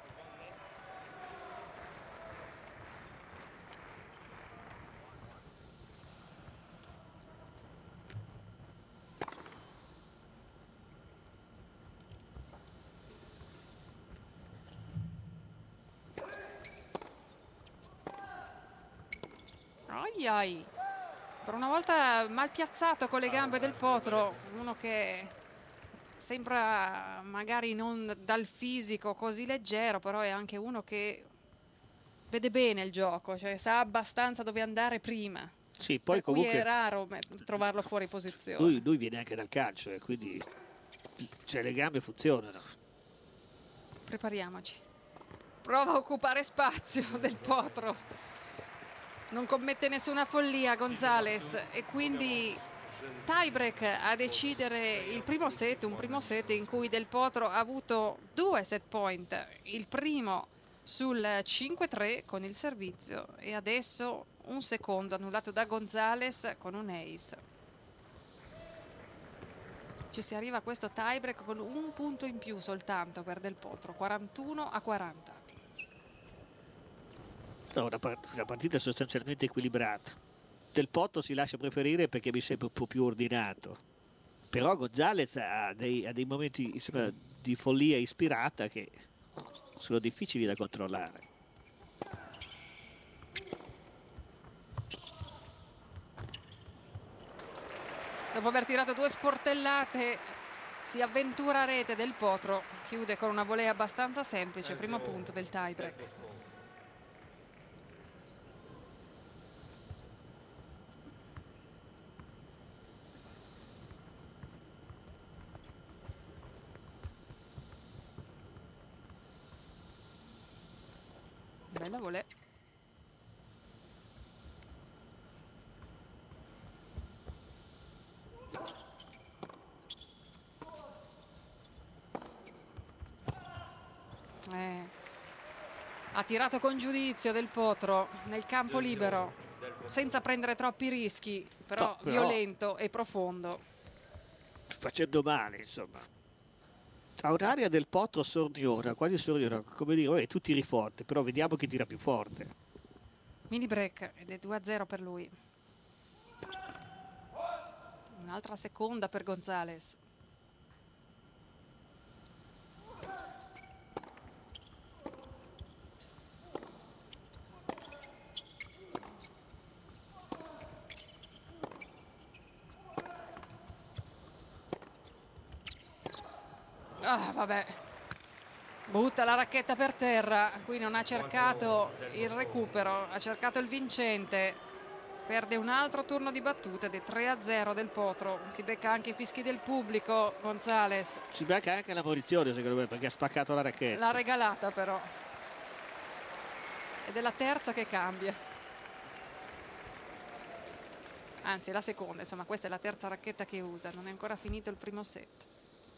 Ai ai. Per una volta mal piazzato con le gambe Del Potro, uno che sembra magari non dal fisico così leggero, però è anche uno che vede bene il gioco, cioè sa abbastanza dove andare prima. Sì, poi per comunque cui è raro trovarlo fuori posizione. Lui, lui viene anche dal calcio e quindi cioè, le gambe funzionano. Prepariamoci. Prova a occupare spazio Del Potro. Non commette nessuna follia Gonzalez e quindi tiebreak a decidere il primo set, un primo set in cui Del Potro ha avuto due set point, il primo sul cinque tre con il servizio e adesso un secondo annullato da Gonzalez con un ace. Ci si arriva a questo tiebreak con un punto in più soltanto per Del Potro, quarantuno a quaranta. No, una, part una partita sostanzialmente equilibrata. Del Potro si lascia preferire perché mi sembra un po' più ordinato, però Gonzalez ha dei, ha dei momenti insomma, di follia ispirata che sono difficili da controllare. Dopo aver tirato due sportellate si avventura a rete Del Potro, chiude con una volea abbastanza semplice, primo punto del tiebreak. Bella volée. Eh, ha tirato con giudizio Del Potro nel campo libero, senza prendere troppi rischi, però, no, però violento e profondo. Facendo male, insomma. Ha un'area Del Potro sorniona, quasi sorniona, come dire, vabbè, tu tiri forte, però vediamo chi tira più forte. Mini break ed è due a zero per lui. Un'altra seconda per Gonzalez. Ah, vabbè, butta la racchetta per terra, qui non ha cercato il recupero, ha cercato il vincente, perde un altro turno di battute ed è tre a zero Del Potro, si becca anche i fischi del pubblico Gonzalez. Si becca anche la munizione secondo me perché ha spaccato la racchetta. L'ha regalata però, ed è la terza che cambia, anzi la seconda, insomma questa è la terza racchetta che usa, non è ancora finito il primo set.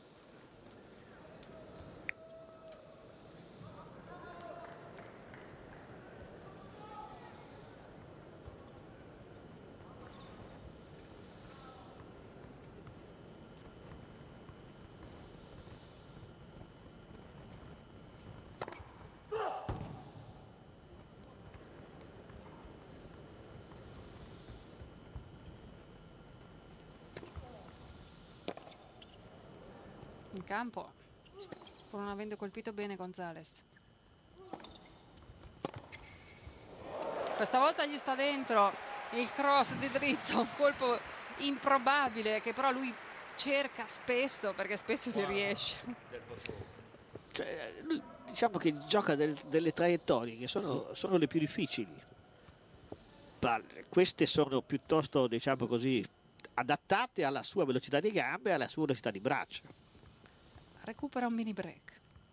In campo, pur non avendo colpito bene Gonzalez. Questa volta gli sta dentro il cross di dritto, un colpo improbabile che però lui cerca spesso, perché spesso gli riesce. Cioè, lui, diciamo che gioca del, delle traiettorie che sono, sono le più difficili. Ma queste sono piuttosto, diciamo così, adattate alla sua velocità di gambe e alla sua velocità di braccia. Recupera un mini break.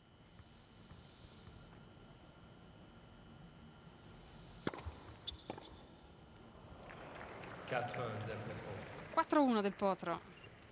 quattro a uno del Potro.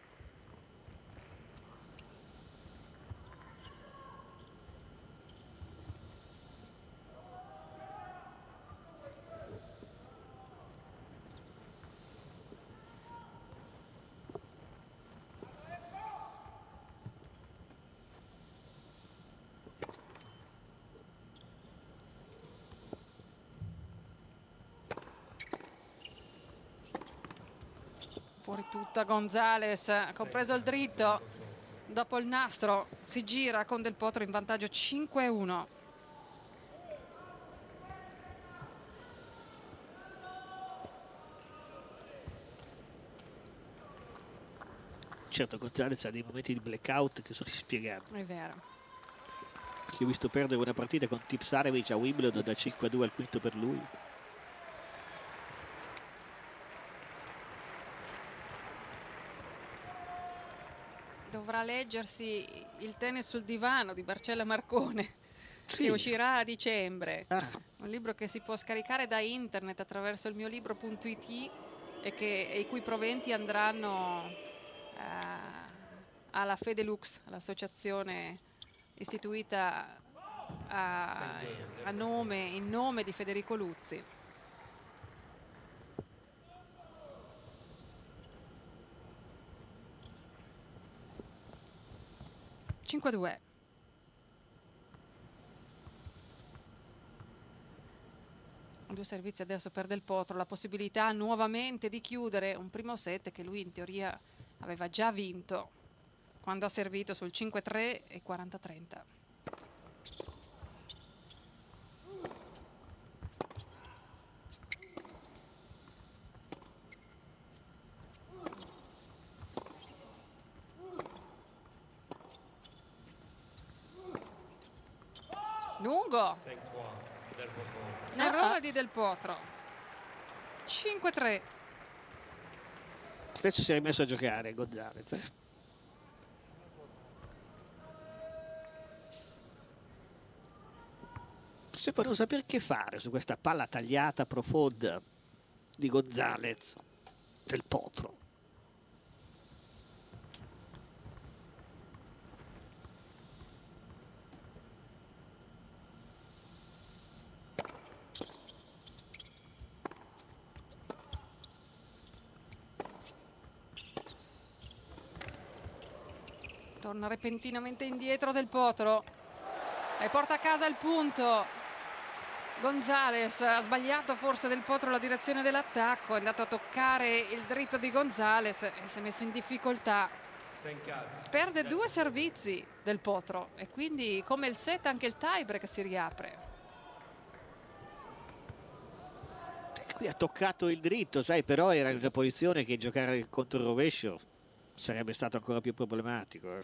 Fuori tutta Gonzalez, compreso il dritto, dopo il nastro si gira con Del Potro in vantaggio cinque a uno. Certo, Gonzalez ha dei momenti di blackout che sono inspiegabili. È vero. Io ho visto perdere una partita con Tipsarevic a Wimbledon da cinque a due al quinto per lui. Dovrà leggersi Il tennis sul divano di Marcella Marcone, Sì. che uscirà a dicembre. Ah. Un libro che si può scaricare da internet attraverso il mio libro punto it e, che, e i cui proventi andranno eh, alla Fedelux, l'associazione istituita a, a nome, in nome di Federico Luzzi. cinque a due. Due servizi adesso per Del Potro, la possibilità nuovamente di chiudere un primo set che lui in teoria aveva già vinto quando ha servito sul cinque a tre e quaranta a trenta. Lungo. Errore di Del Potro. cinque a tre. Adesso si è rimesso a giocare Gonzalez. Sembra non sapere che fare su questa palla tagliata profonda di Gonzalez. Del Potro. Torna repentinamente indietro Del Potro e porta a casa il punto. Gonzalez ha sbagliato forse Del Potro la direzione dell'attacco, è andato a toccare il dritto di Gonzalez e si è messo in difficoltà. Perde due servizi Del Potro e quindi come il set anche il tie break si riapre. Qui ha toccato il dritto, sai, però era in una posizione che giocare contro il rovescio sarebbe stato ancora più problematico.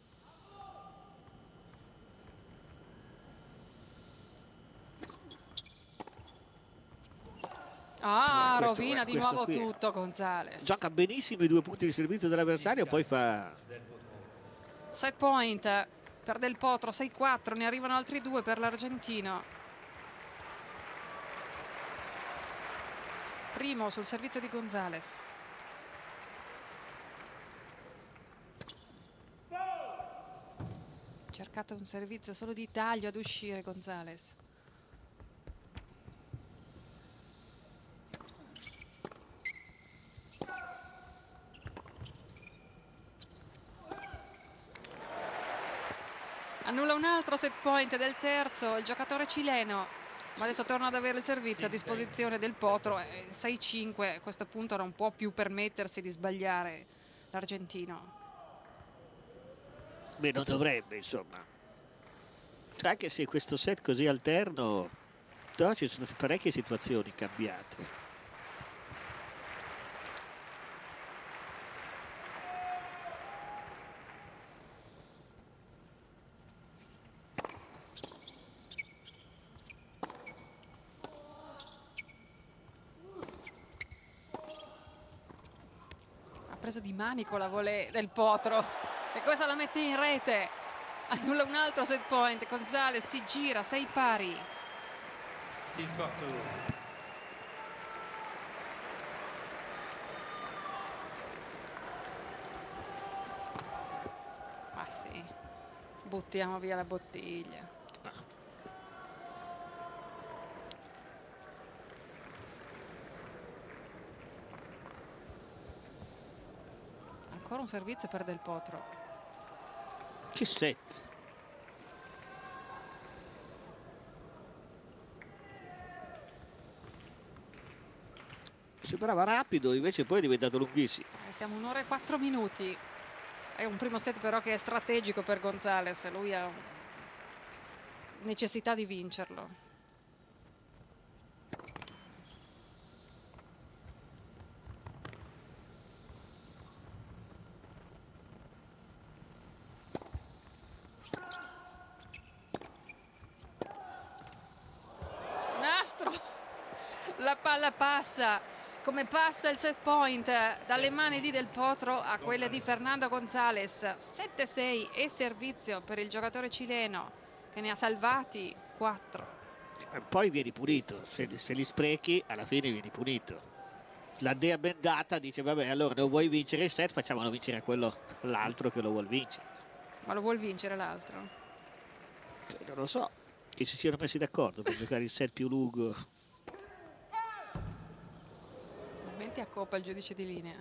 Ah, questo, rovina di questo nuovo qui. tutto Gonzalez. Gioca benissimo i due punti di servizio dell'avversario, poi fa... Set point per Del Potro, sei a quattro, ne arrivano altri due per l'argentino. Primo sul servizio di Gonzalez. Cercato un servizio solo di taglio ad uscire Gonzalez. Annulla un altro set point del terzo il giocatore cileno, ma adesso torna ad avere il servizio a disposizione Del Potro. sei a cinque, a questo punto non può più permettersi di sbagliare l'argentino. Beh, non dovrebbe, insomma. Anche se questo set così alterno No, ci sono state parecchie situazioni cambiate. Ha preso di manico la volée del Potro e questa la mette in rete. Annulla un altro set point. Gonzalez si gira, sei pari. six partout. Ma sì, buttiamo via la bottiglia. Ancora un servizio per Del Potro. Che set. Sembrava rapido, invece poi è diventato lunghissimo. Eh, siamo un'ora e quattro minuti. È un primo set però che è strategico per Gonzalez. Lui ha necessità di vincerlo. Nastro! La palla passa. Come passa il set point dalle mani di Del Potro a quelle di Fernando Gonzalez. sette sei e servizio per il giocatore cileno che ne ha salvati quattro. Poi vieni punito, se, se li sprechi alla fine vieni punito. La dea bendata dice vabbè, allora non vuoi vincere il set, facciamolo vincere a quello l'altro che lo vuol vincere. Ma lo vuol vincere l'altro? Non lo so, che si siano messi d'accordo per giocare il set più lungo. Momenti a coppa il giudice di linea.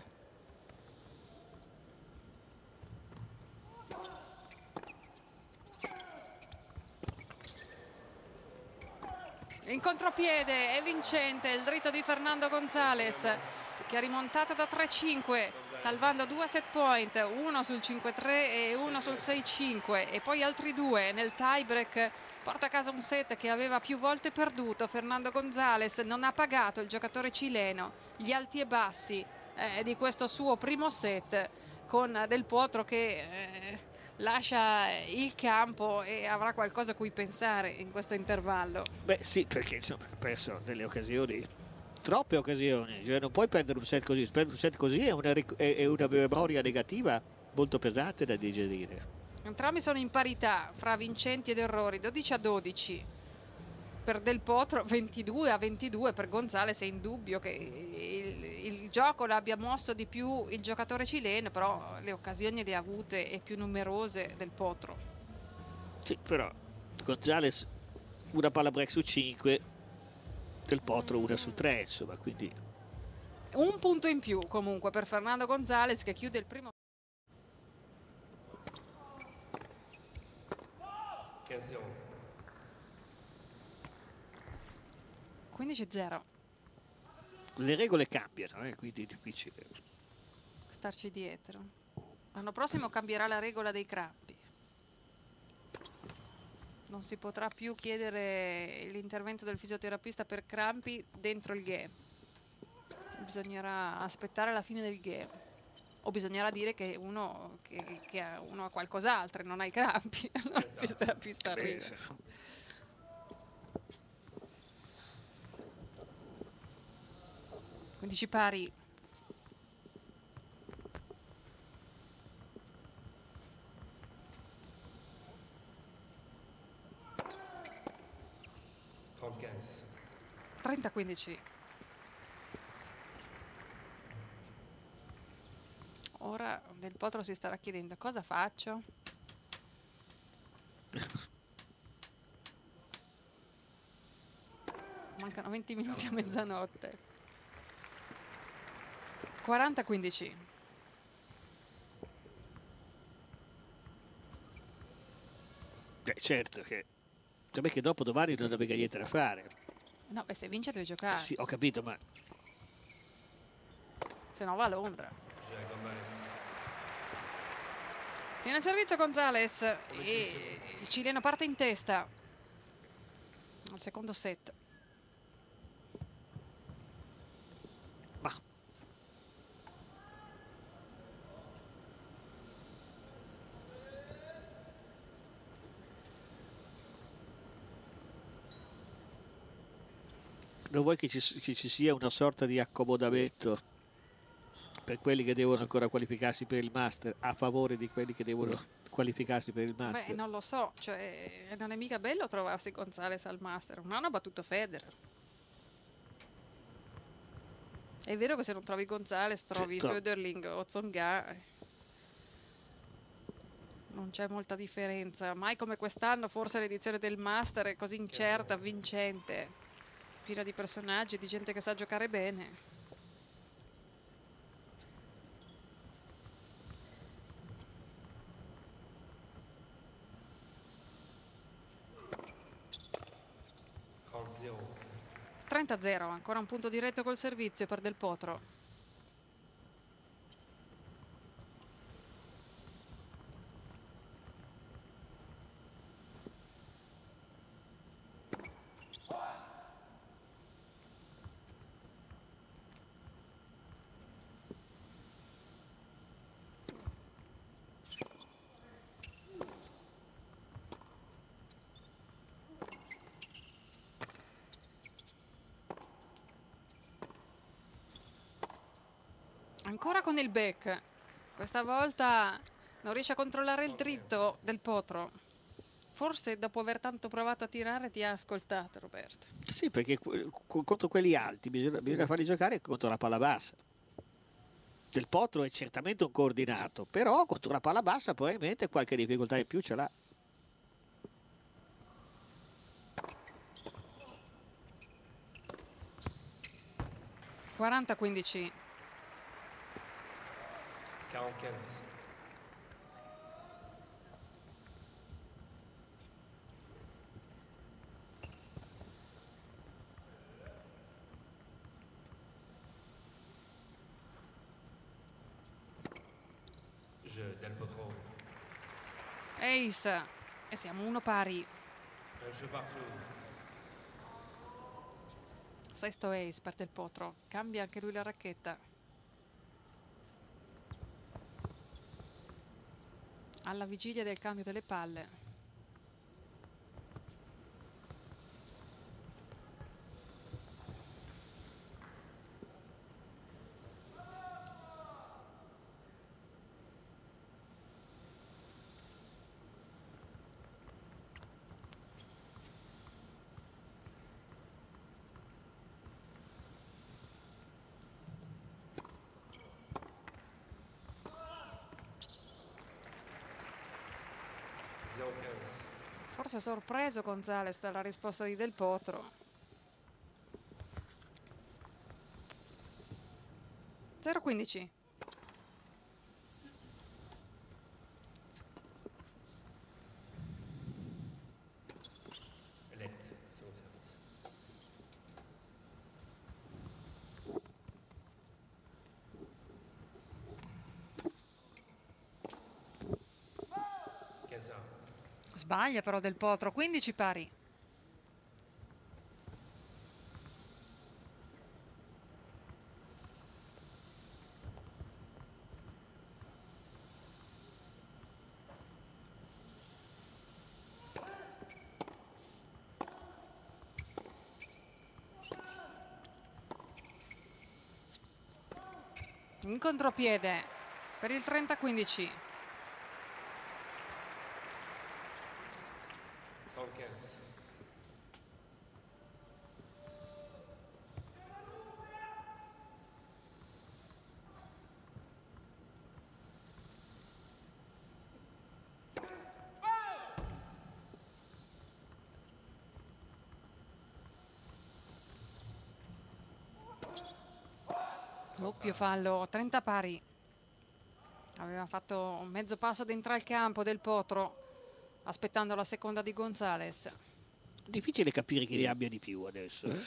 In contropiede è vincente il dritto di Fernando Gonzalez, che ha rimontato da tre cinque, salvando due set point, uno sul cinque tre e uno sul sei cinque, e poi altri due nel tie break. Porta a casa un set che aveva più volte perduto. Fernando Gonzalez non ha pagato il giocatore cileno gli alti e bassi eh, di questo suo primo set, con Del Potro che eh, lascia il campo e avrà qualcosa a cui pensare in questo intervallo. Beh sì, perché insomma ha perso delle occasioni, troppe occasioni, cioè non puoi perdere un set così. Perdere un set così è una, è una memoria negativa molto pesante da digerire. Entrambi sono in parità fra vincenti ed errori, dodici a dodici per Del Potro, ventidue a ventidue per Gonzalez. È indubbio che il, il gioco l'abbia mosso di più il giocatore cileno, però le occasioni le ha avute e più numerose Del Potro. Sì, però Gonzalez una palla break su cinque, Del Potro una su tre, insomma, quindi un punto in più comunque per Fernando Gonzalez, che chiude il primo. quindici zero. le regole cambiano, eh, quindi è difficile Starci dietro. L'anno prossimo cambierà la regola dei crampi. Non si potrà più chiedere l'intervento del fisioterapista per crampi dentro il game. Bisognerà aspettare la fine del game. O bisognerà dire che uno, che, che ha, uno ha qualcos'altro e non ha i crampi. Allora il fisioterapista arriva. quindici pari. trenta a quindici. Ora Del Potro si starà chiedendo cosa faccio. Mancano venti minuti a mezzanotte. quaranta a quindici. Beh, certo che sapete che dopo domani non aveva niente da fare. No, beh, se vince deve giocare. Sì, ho capito, ma se no va a Londra. Tiene il servizio Gonzalez e il cileno parte in testa al secondo set. non vuoi che ci, che ci sia una sorta di accomodamento per quelli che devono ancora qualificarsi per il Master a favore di quelli che devono qualificarsi per il Master? Beh, non lo so, cioè non è mica bello trovarsi Gonzalez al Master. Un anno ha battuto Federer. È vero che se non trovi Gonzalez trovi Sì, Söderling o Tsonga. Non c'è molta differenza. Mai come quest'anno forse l'edizione del Master è così incerta, vincente, piena di personaggi, di gente che sa giocare bene. trenta a zero, ancora un punto diretto col servizio per Del Potro. Ancora con il back, questa volta non riesce a controllare il dritto Del Potro. Forse dopo aver tanto provato a tirare ti ha ascoltato, Roberto. Sì, perché contro quelli alti bisogna, bisogna farli giocare contro la palla bassa. Del Potro è certamente un coordinato, però contro la palla bassa probabilmente qualche difficoltà in più ce l'ha. quaranta a quindici. quarante-quinze. Je Del Potro. Ace. E siamo uno pari. Un jeu partout. Sesto ace per Del Potro. Cambia anche lui la racchetta. Alla vigilia del cambio delle palle. Forse sorpreso Gonzalez dalla risposta di Del Potro. zero a quindici. Sbaglia però Del Potro, quindici pari. In contropiede per il trenta a quindici. Doppio fallo, trenta pari. Aveva fatto un mezzo passo dentro al campo Del Potro, aspettando la seconda di Gonzalez. Difficile capire chi ne abbia di più adesso. Eh?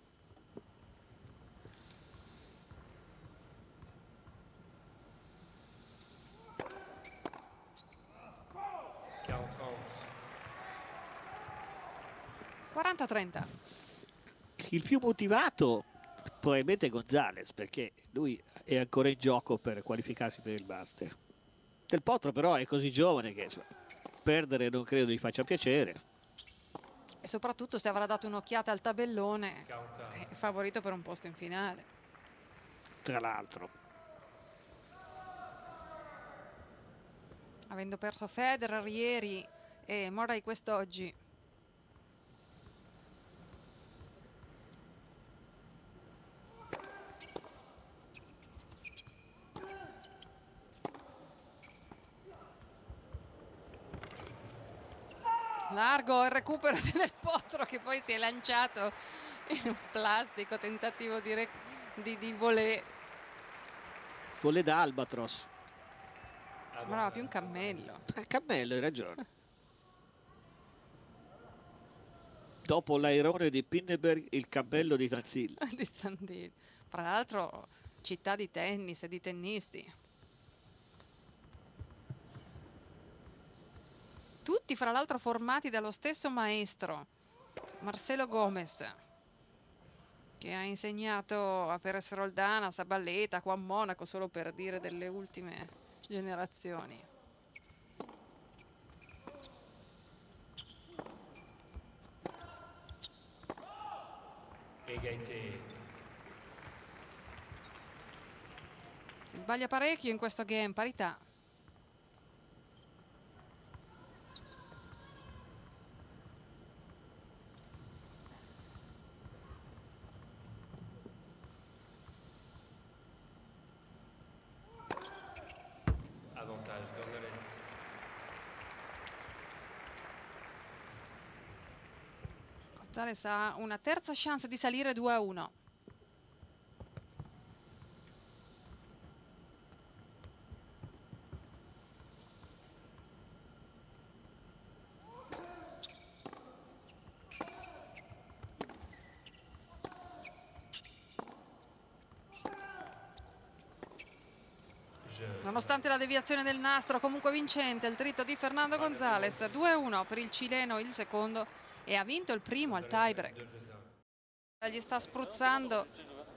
quaranta a trenta. Il più motivato probabilmente è Gonzalez, perché lui è ancora in gioco per qualificarsi per il Master. Del Potro però è così giovane che insomma, perdere non credo gli faccia piacere. e soprattutto se avrà dato un'occhiata al tabellone quarante. è favorito per un posto in finale. Tra l'altro. Avendo perso Federer ieri e Murray quest'oggi. Largo il recupero del Potro che poi si è lanciato in un plastico tentativo di, di, di volée. Volley da Albatros. Sembrava più un cammello. Eh, cammello, hai ragione. Dopo l'airone di Pinneberg, il cammello di Tandil. Di Tandil. Fra l'altro città di tennis e di tennisti. Tutti fra l'altro formati dallo stesso maestro, Marcelo Gomez, che ha insegnato a Perez Roldán, a Zabaleta, qua a Monaco, solo per dire delle ultime generazioni. Égalité. Si sbaglia parecchio in questo game, parità. Avantage Gonzalez. Gonzalez ha una terza chance di salire due a uno. Nonostante la deviazione del nastro, comunque vincente il dritto di Fernando Gonzalez. due a uno per il cileno il secondo e ha vinto il primo al tiebreak. Gli sta spruzzando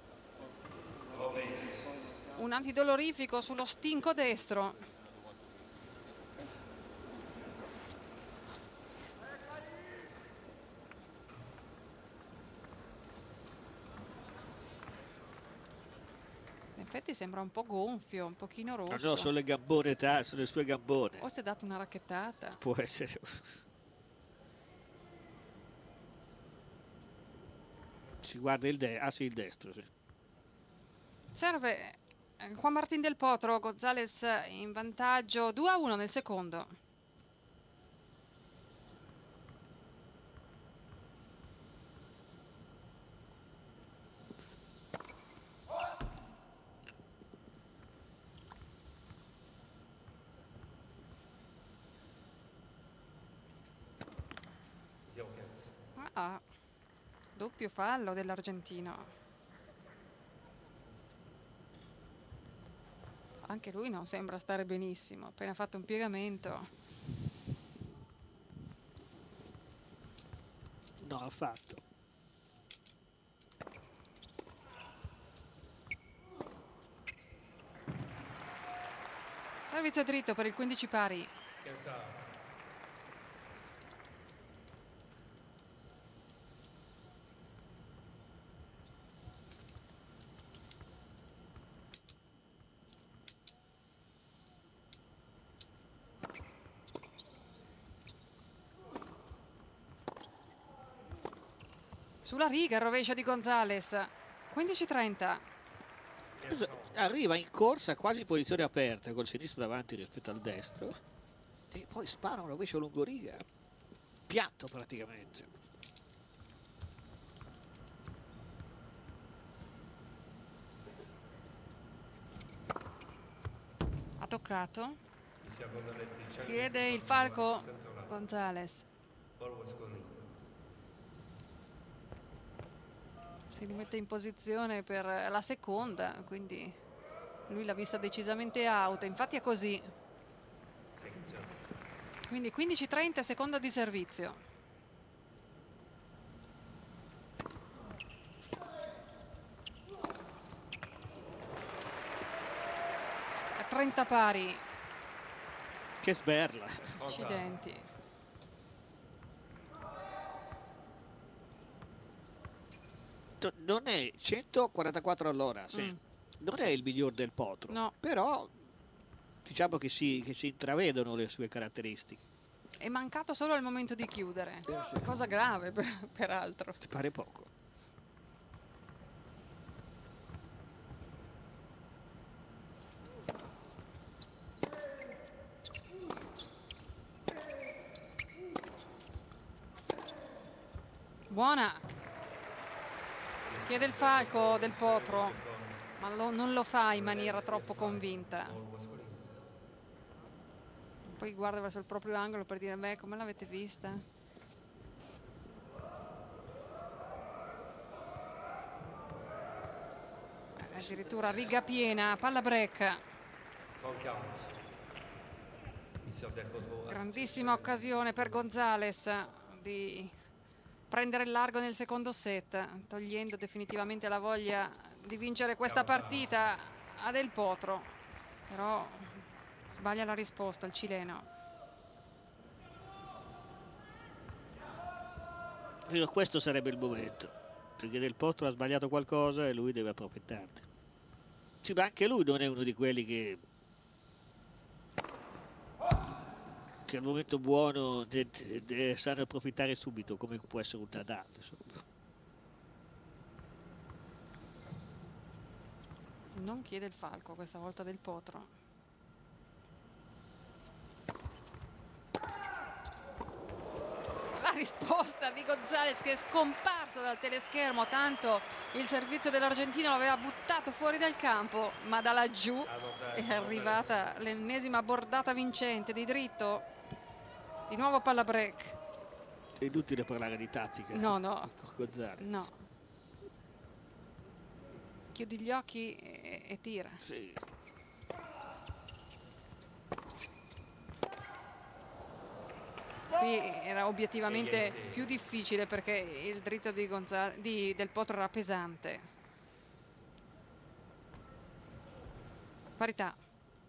un antidolorifico sullo stinco destro. In effetti sembra un po' gonfio, un pochino rosso. No, no, sono le gambone, sono le sue gambone. O si è dato una racchettata. Può essere. Si guarda il destro, ah sì, il destro, sì. Serve Juan Martín del Potro, Gonzalez in vantaggio due a uno nel secondo. zéro quinze. Ah, doppio fallo dell'argentino. Anche lui non sembra stare benissimo, appena fatto un piegamento. No, affatto. Servizio dritto per il quindici pari. quinze. Sulla riga il rovescio di Gonzalez. quindici trenta. Arriva in corsa quasi in posizione aperta col sinistro davanti rispetto al destro e poi spara un rovescio lungoriga piatto praticamente. Ha toccato. Ici à Gonzalez, il Chiede il falco Gonzalez. Ball was calling. Si rimette in posizione per la seconda, quindi lui l'ha vista decisamente out, infatti è così. Second serve. Quindi quindici trenta, seconda di servizio. A trenta pari. Che sberla. Accidenti. cento, non è centoquarantaquattro all'ora, sì. Mm. Non è il miglior del Potro, No. però diciamo che si, che si intravedono le sue caratteristiche. È mancato solo il momento di chiudere, Eh, sì. cosa grave per, peraltro. Ti pare poco? Buona. Chiede il falco del Potro, ma lo- non lo fa in maniera troppo convinta. Ball was going in. Poi guarda verso il proprio angolo per dire, beh, come l'avete vista? Eh, Addirittura riga piena, palla break. trente quarante. Mister Del Potro. Grandissima occasione per Gonzalez di prendere il largo nel secondo set, togliendo definitivamente la voglia di vincere questa partita a Del Potro. Però sbaglia la risposta il cileno. Io, questo sarebbe il momento, perché Del Potro ha sbagliato qualcosa e lui deve approfittarne. Sì, ma anche lui non è uno di quelli che che al momento buono de- de- de- sanno approfittare subito, come può essere un Nadal, insomma. Non chiede il falco questa volta Del Potro. La risposta di Gonzalez, che è scomparso dal teleschermo, tanto il servizio dell'argentino l'aveva buttato fuori dal campo, ma da laggiù è arrivata l'ennesima bordata vincente di dritto. Di nuovo palla break. È inutile parlare di tattica. No, no. con Gonzalez. No. Chiudi gli occhi e, e tira. Sì. Qui era obiettivamente più difficile perché il dritto di Gonzal- di Del Potro era pesante. Parità.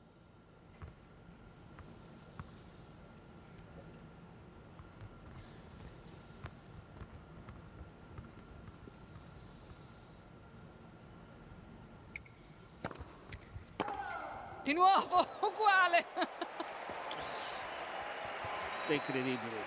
Di nuovo uguale. È incredibile.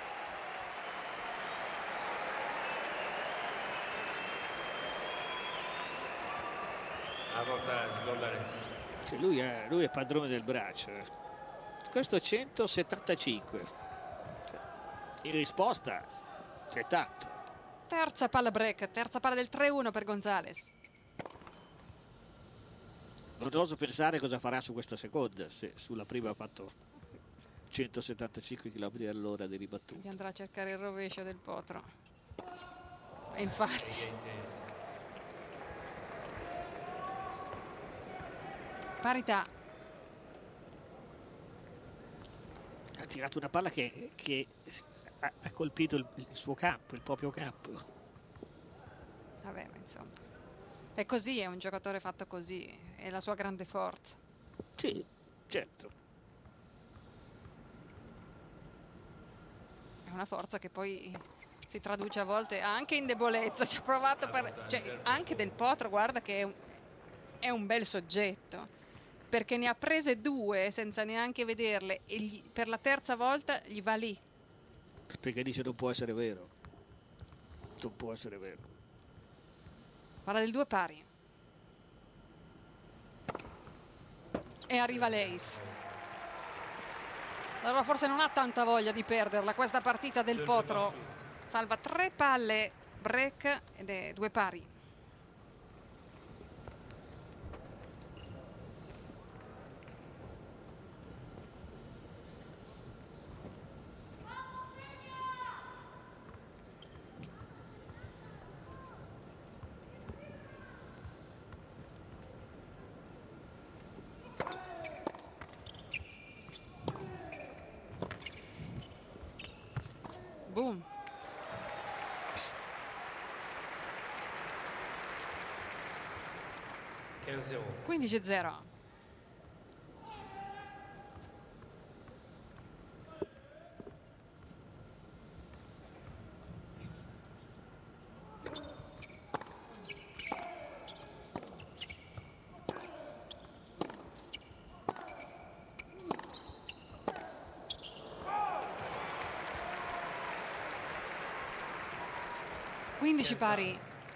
Avantage Gonzalez. Cioè, lui, è, lui è padrone del braccio. eh. Questo centosettantacinque. Cioè, in risposta c'è tatto. Terza palla break, terza palla del tre uno per Gonzalez. Non oso pensare cosa farà su questa seconda, se sulla prima ha fatto centosettantacinque chilometri all'ora di ribattuta. Quindi andrà a cercare il rovescio del Potro. E infatti Égalité. parità. Ha tirato una palla che, che ha, ha colpito il, il suo campo, il proprio campo. Vabbè, ma insomma. È così, è un giocatore fatto così, è la sua grande forza. Sì, certo. È una forza che poi si traduce a volte anche in debolezza. Ci ha provato per... Cioè, anche Del Potro, guarda che è un, è un bel soggetto, perché ne ha prese due senza neanche vederle e gli- per la terza volta gli va lì. Perché dice non può essere vero. Non può essere vero. Parla del due pari. E arriva l'Ace. Allora forse non ha tanta voglia di perderla questa partita Del Potro. Salva tre palle break ed è due pari. Boom. quinze zero. quindici a zero. quindici pari.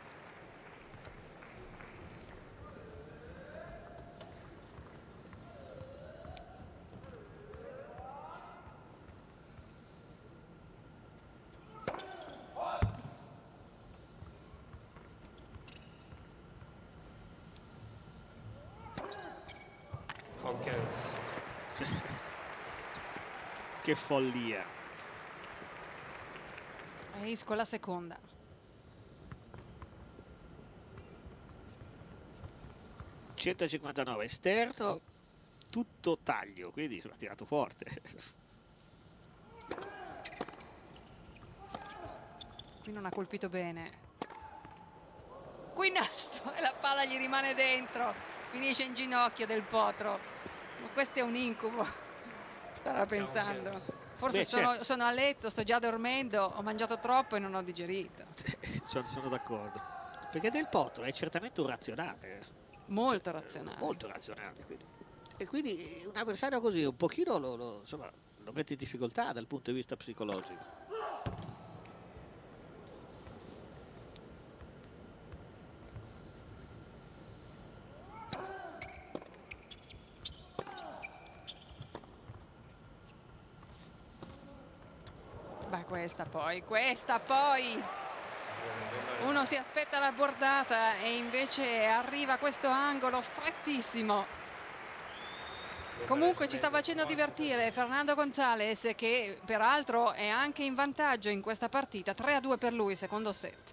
trentaquindici. Che follia. Ace con la seconda. centocinquantanove esterno, tutto taglio, quindi sono tirato forte. Qui non ha colpito bene. Qui nastro e la palla gli rimane dentro. Finisce in ginocchio del Potro. Ma questo è un incubo. Starà pensando. Forse Beh, sono, certo. sono a letto, sto già dormendo, ho mangiato troppo e non ho digerito. sono sono d'accordo. Perché Del Potro è certamente un razionale. Molto razionale. Molto razionale. Quindi. E quindi un avversario così un pochino lo, lo, insomma, lo mette in difficoltà dal punto di vista psicologico. Beh, questa poi, questa poi. Uno si aspetta la bordata e invece arriva questo angolo strettissimo. Comunque ci sta facendo divertire Fernando González, che peraltro è anche in vantaggio in questa partita. tre a due per lui, secondo set.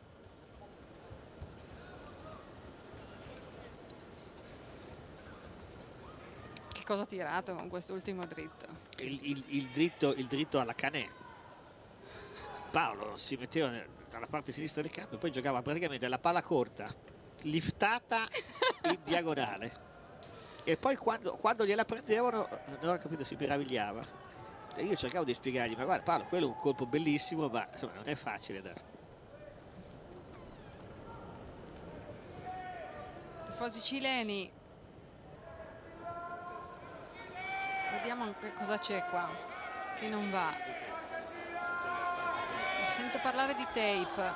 Che cosa ha tirato con quest'ultimo dritto? Il, il, il, dritto, il dritto alla Canè. Paolo si metteva dalla parte sinistra del campo e poi giocava praticamente la palla corta, liftata in diagonale. E poi quando, quando gliela prendevano, non ho capito, si meravigliava. E io cercavo di spiegargli, ma guarda Paolo, quello è un colpo bellissimo, ma insomma non è facile da... Tifosi cileni. Vediamo che cosa c'è qua, che non va. Sento parlare di tape.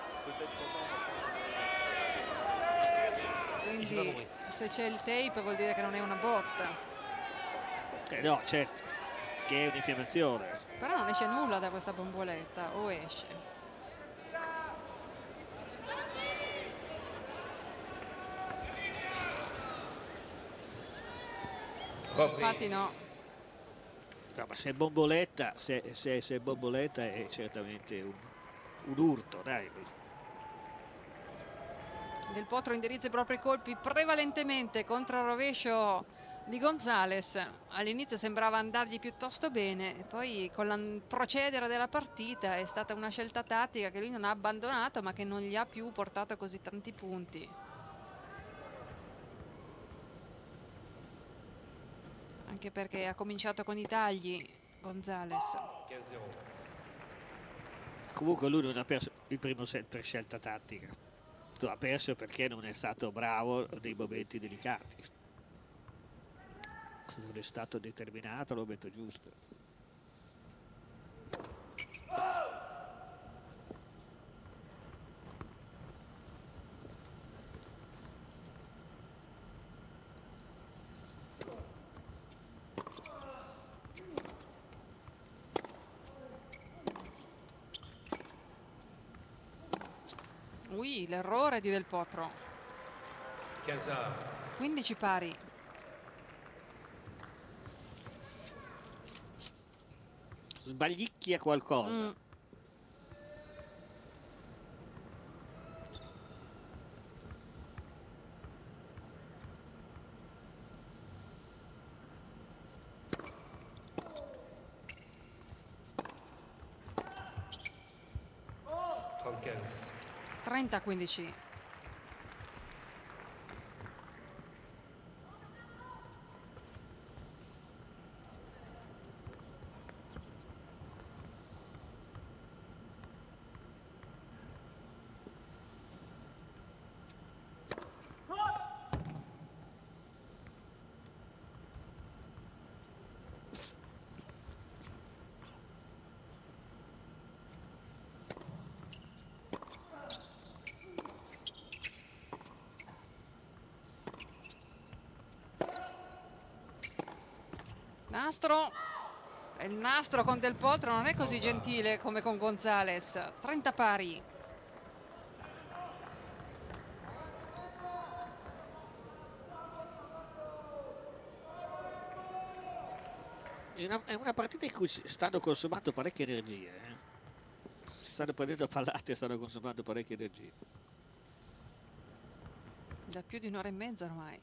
Quindi se c'è il tape vuol dire che non è una botta. Eh no, certo, che è un'infiammazione. Però non esce nulla da questa bomboletta, o esce? Infatti no. No, ma se è bomboletta, se, se, se è bomboletta è certamente un, un urto, dai. Del Potro indirizza i propri colpi prevalentemente contro il rovescio di González. All'inizio sembrava andargli piuttosto bene, poi con il procedere della partita è stata una scelta tattica che lui non ha abbandonato, ma che non gli ha più portato così tanti punti. Anche perché ha cominciato con i tagli González. Comunque lui non ha perso il primo set per scelta tattica. Ha perso perché non è stato bravo nei momenti delicati. Se non è stato determinato al momento giusto. Ui, l'errore di Del Potro. quindici pari. Sbaglicchia qualcosa. Mm. trenta a quindici. nastro. E il nastro con Del Potro non è così gentile come con Gonzalez. trenta pari. È una partita in cui stanno consumando parecchie energie. Eh? Si stanno prendendo pallate e stanno consumando parecchie energie. Da più di un'ora e mezza ormai.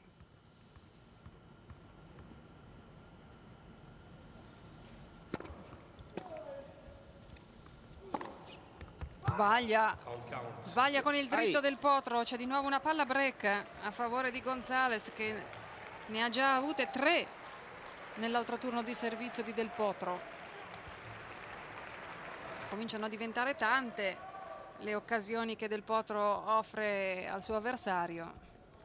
Sbaglia. Sbaglia con il dritto del Potro. C'è di nuovo una palla break a favore di Gonzalez, che ne ha già avute tre nell'altro turno di servizio di Del Potro. Cominciano a diventare tante le occasioni che Del Potro offre al suo avversario.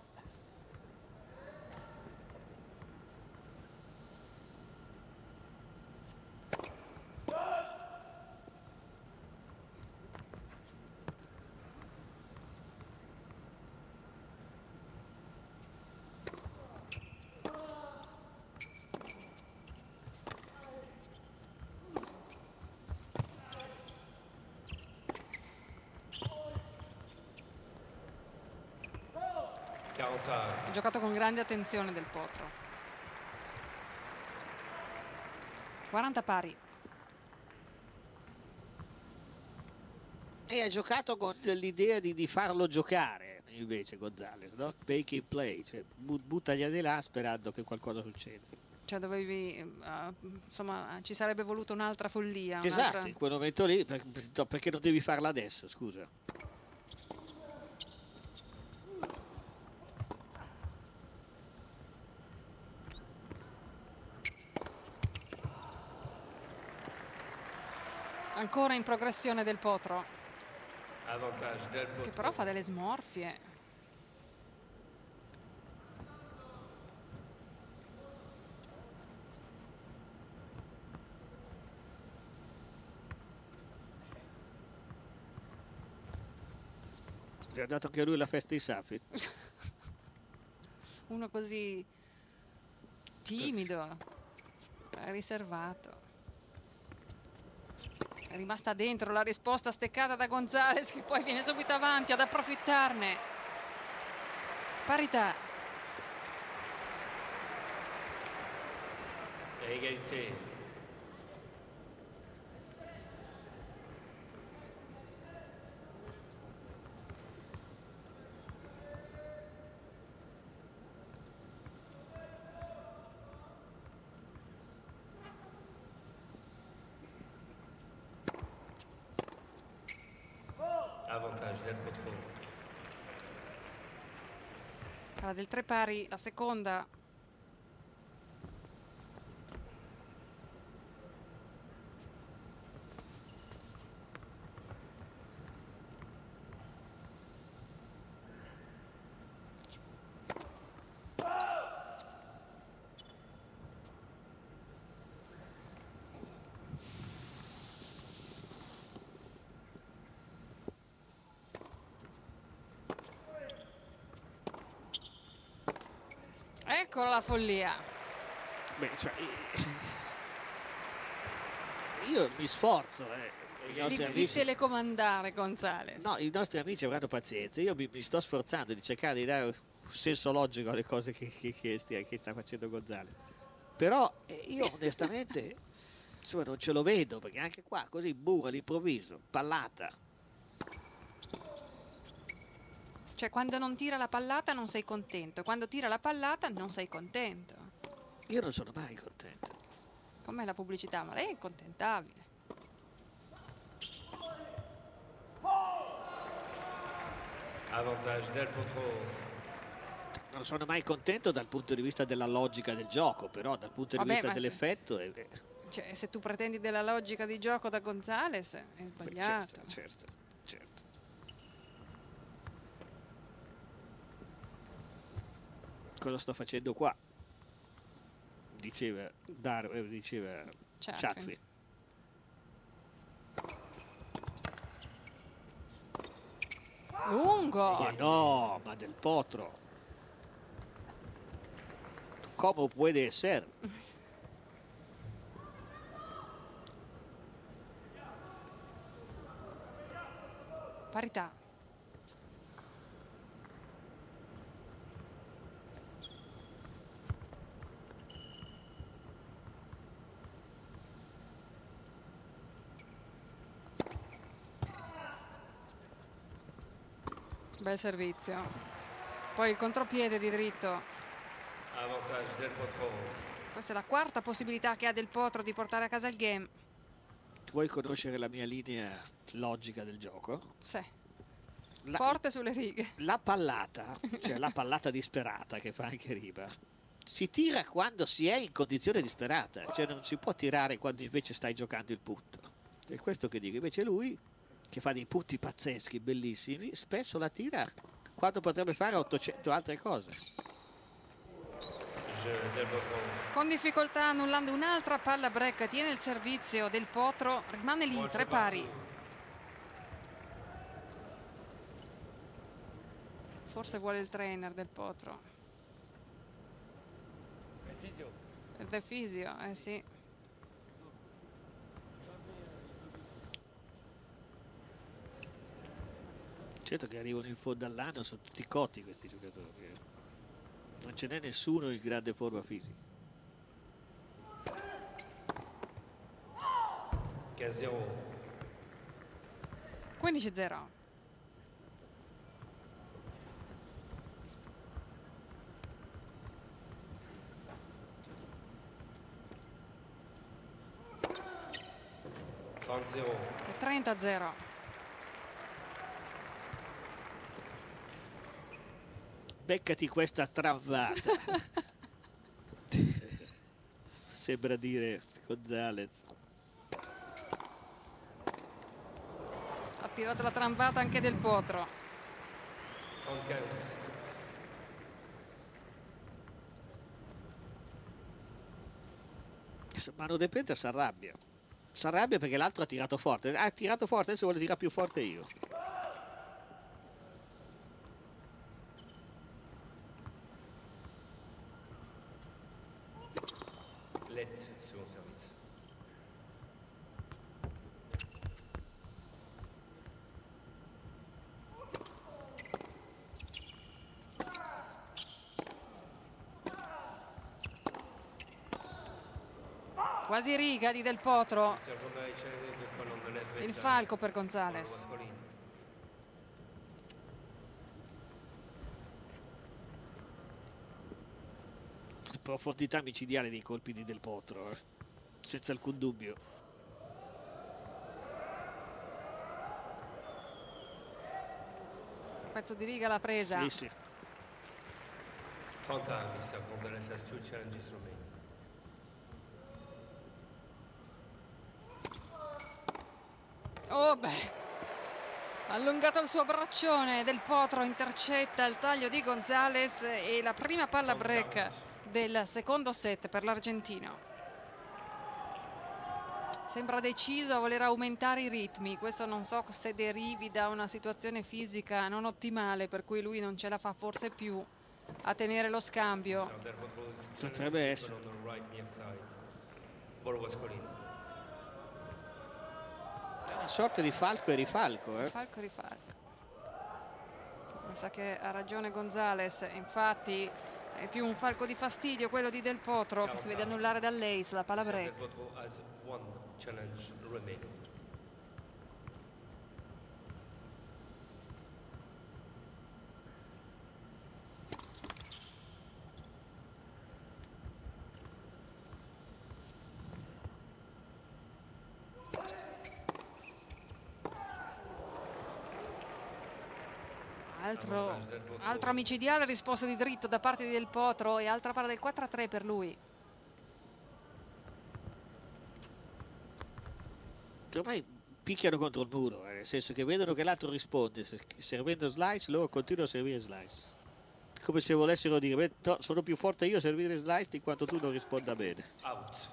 Ha giocato con grande attenzione Del Potro. quaranta pari. E ha giocato con l'idea di, di farlo giocare invece Gonzalez, no? Make it play, cioè buttaglieli là sperando che qualcosa succeda. Cioè dovevi, uh, insomma, ci sarebbe voluto un'altra follia. Esatto, in quel momento lì, perché non devi farla adesso, scusa. Ancora in progressione Del Potro, che però fa delle smorfie. Gli ha dato anche lui la festa di Saffi. Uno così timido, riservato. È rimasta dentro la risposta steccata da Gonzalez, che poi viene subito avanti ad approfittarne. Parità. Égalité. Avantage Del Potro. Alla del tre pari, la seconda. Eccola la follia. Beh, cioè, io mi sforzo eh. I Di, amici, di telecomandare Gonzalez. No, i nostri amici avranno pazienza. Io mi, mi sto sforzando di cercare di dare un senso logico alle cose che, che, che, stia, che sta facendo Gonzalez. Però eh, io onestamente insomma, non ce lo vedo, perché anche qua così burro all'improvviso, pallata. Cioè quando non tira la pallata non sei contento, quando tira la pallata non sei contento. Io non sono mai contento. Com'è la pubblicità? Ma lei è incontentabile. Avantage Del Potro. Non sono mai contento dal punto di vista della logica del gioco, però dal punto di Vabbè, vista ma... dell'effetto è... Cioè, se tu pretendi della logica di gioco da Gonzalez è sbagliato. Certo, certo, certo. Cosa sto facendo qua? Diceva Dar, eh, diceva Chatwin. Lungo. Ma no, ma Del Potro. ¿Cómo puede ser? Parità. Bel servizio. Poi il contropiede di dritto. Avantage del Potro. Questa è la quarta possibilità che ha Del Potro di portare a casa il game. Vuoi conoscere la mia linea logica del gioco? Sì. La, Forte sulle righe. La pallata, cioè la pallata disperata che fa anche Riba, si tira quando si è in condizione disperata, cioè non si può tirare quando invece stai giocando il punto. È questo che dico. Invece lui, che fa dei punti pazzeschi, bellissimi, spesso la tira quando potrebbe fare ottocento altre cose. Con difficoltà, annullando un'altra palla break, tiene il servizio Del Potro, rimane lì, tre pari. Forse vuole il trainer Del Potro. Il De Fisio, eh sì. Certo che arrivano in fondo all'anno, sono tutti cotti questi giocatori. Non ce n'è nessuno in grande forma fisica. quindici a zero. trenta a zero. Beccati questa travata. Sembra dire Gonzalez. Ha tirato la tramvata anche Del Potro. Mano De Penta si arrabbia. Si arrabbia perché l'altro ha tirato forte. Ha tirato forte, adesso vuole tirare più forte io. Let second service. Quasi riga di Del Potro. Il falco per Gonzalez. Profondità micidiale dei colpi di Del Potro, eh? Senza alcun dubbio. Un pezzo di riga l'ha presa. Sì, sì. trenta anni, mister Gonzalez has two challenges remaining. Oh beh, allungato il suo braccione, Del Potro intercetta il taglio di Gonzalez e la prima palla break del secondo set per l'argentino. Sembra deciso a voler aumentare i ritmi, questo non so se derivi da una situazione fisica non ottimale per cui lui non ce la fa forse più a tenere lo scambio. Potrebbe essere. Una sorta di falco e rifalco, eh? Falco e rifalco. Mi sa che ha ragione Gonzalez, infatti è più un falco di fastidio quello di Del Potro che si vede annullare dall'Ace la palla break. Altro, altro micidiale risposta di dritto da parte di Del Potro e altra palla del quattro a tre per lui. Ormai picchiano contro il muro, eh, nel senso che vedono che l'altro risponde servendo slice, loro continuano a servire slice, come se volessero dire beh, no, sono più forte io a servire slice di quanto tu non risponda bene. Out.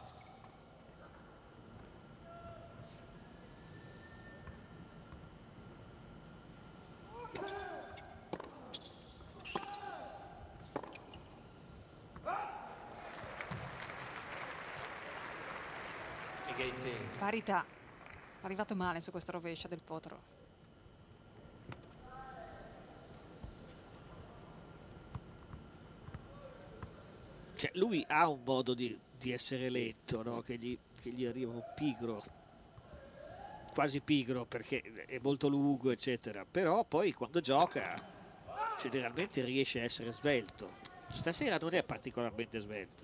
Parità. Arrivato male su questo rovescio Del Potro. Cioè, lui ha un modo di, di essere lento, no? Che gli, che gli arriva un pigro, quasi pigro perché è molto lungo, eccetera. Però poi quando gioca generalmente riesce a essere svelto. Stasera non è particolarmente svelto.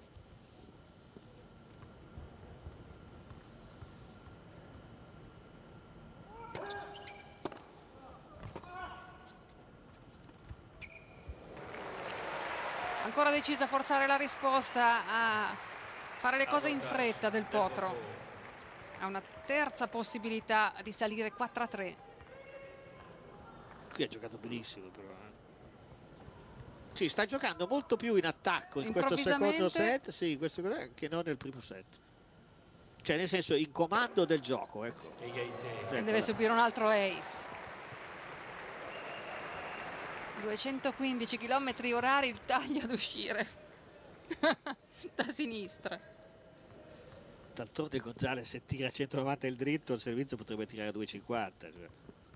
Ancora decisa a forzare la risposta, a fare le cose in fretta Del Potro. Ha una terza possibilità di salire quattro a tre. Qui ha giocato benissimo però. Eh. Sì, sta giocando molto più in attacco in questo secondo set, sì, questo, che non nel primo set. Cioè nel senso in comando del gioco, ecco. E deve subire un altro ace. duecentoquindici chilometri orari il taglio ad uscire da sinistra. D'altronde Gonzalez se tira a centonovanta il dritto il servizio potrebbe tirare a duecentocinquanta. Cioè.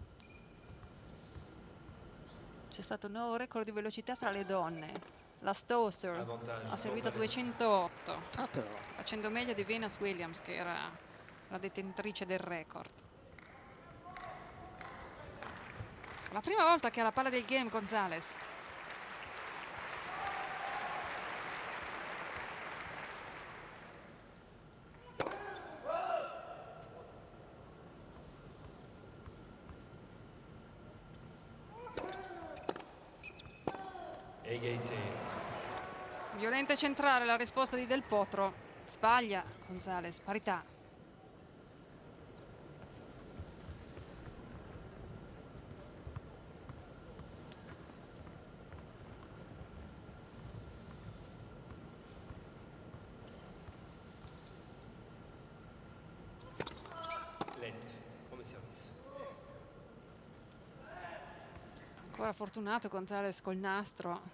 C'è stato un nuovo record di velocità tra le donne. La Stosur ha servito a duecentootto, ah, però. facendo meglio di Venus Williams che era la detentrice del record. La prima volta che ha la palla del game Gonzalez. Violenta e centrale la risposta di Del Potro. Sbaglia Gonzalez, parità. Ancora fortunato Gonzalez col nastro.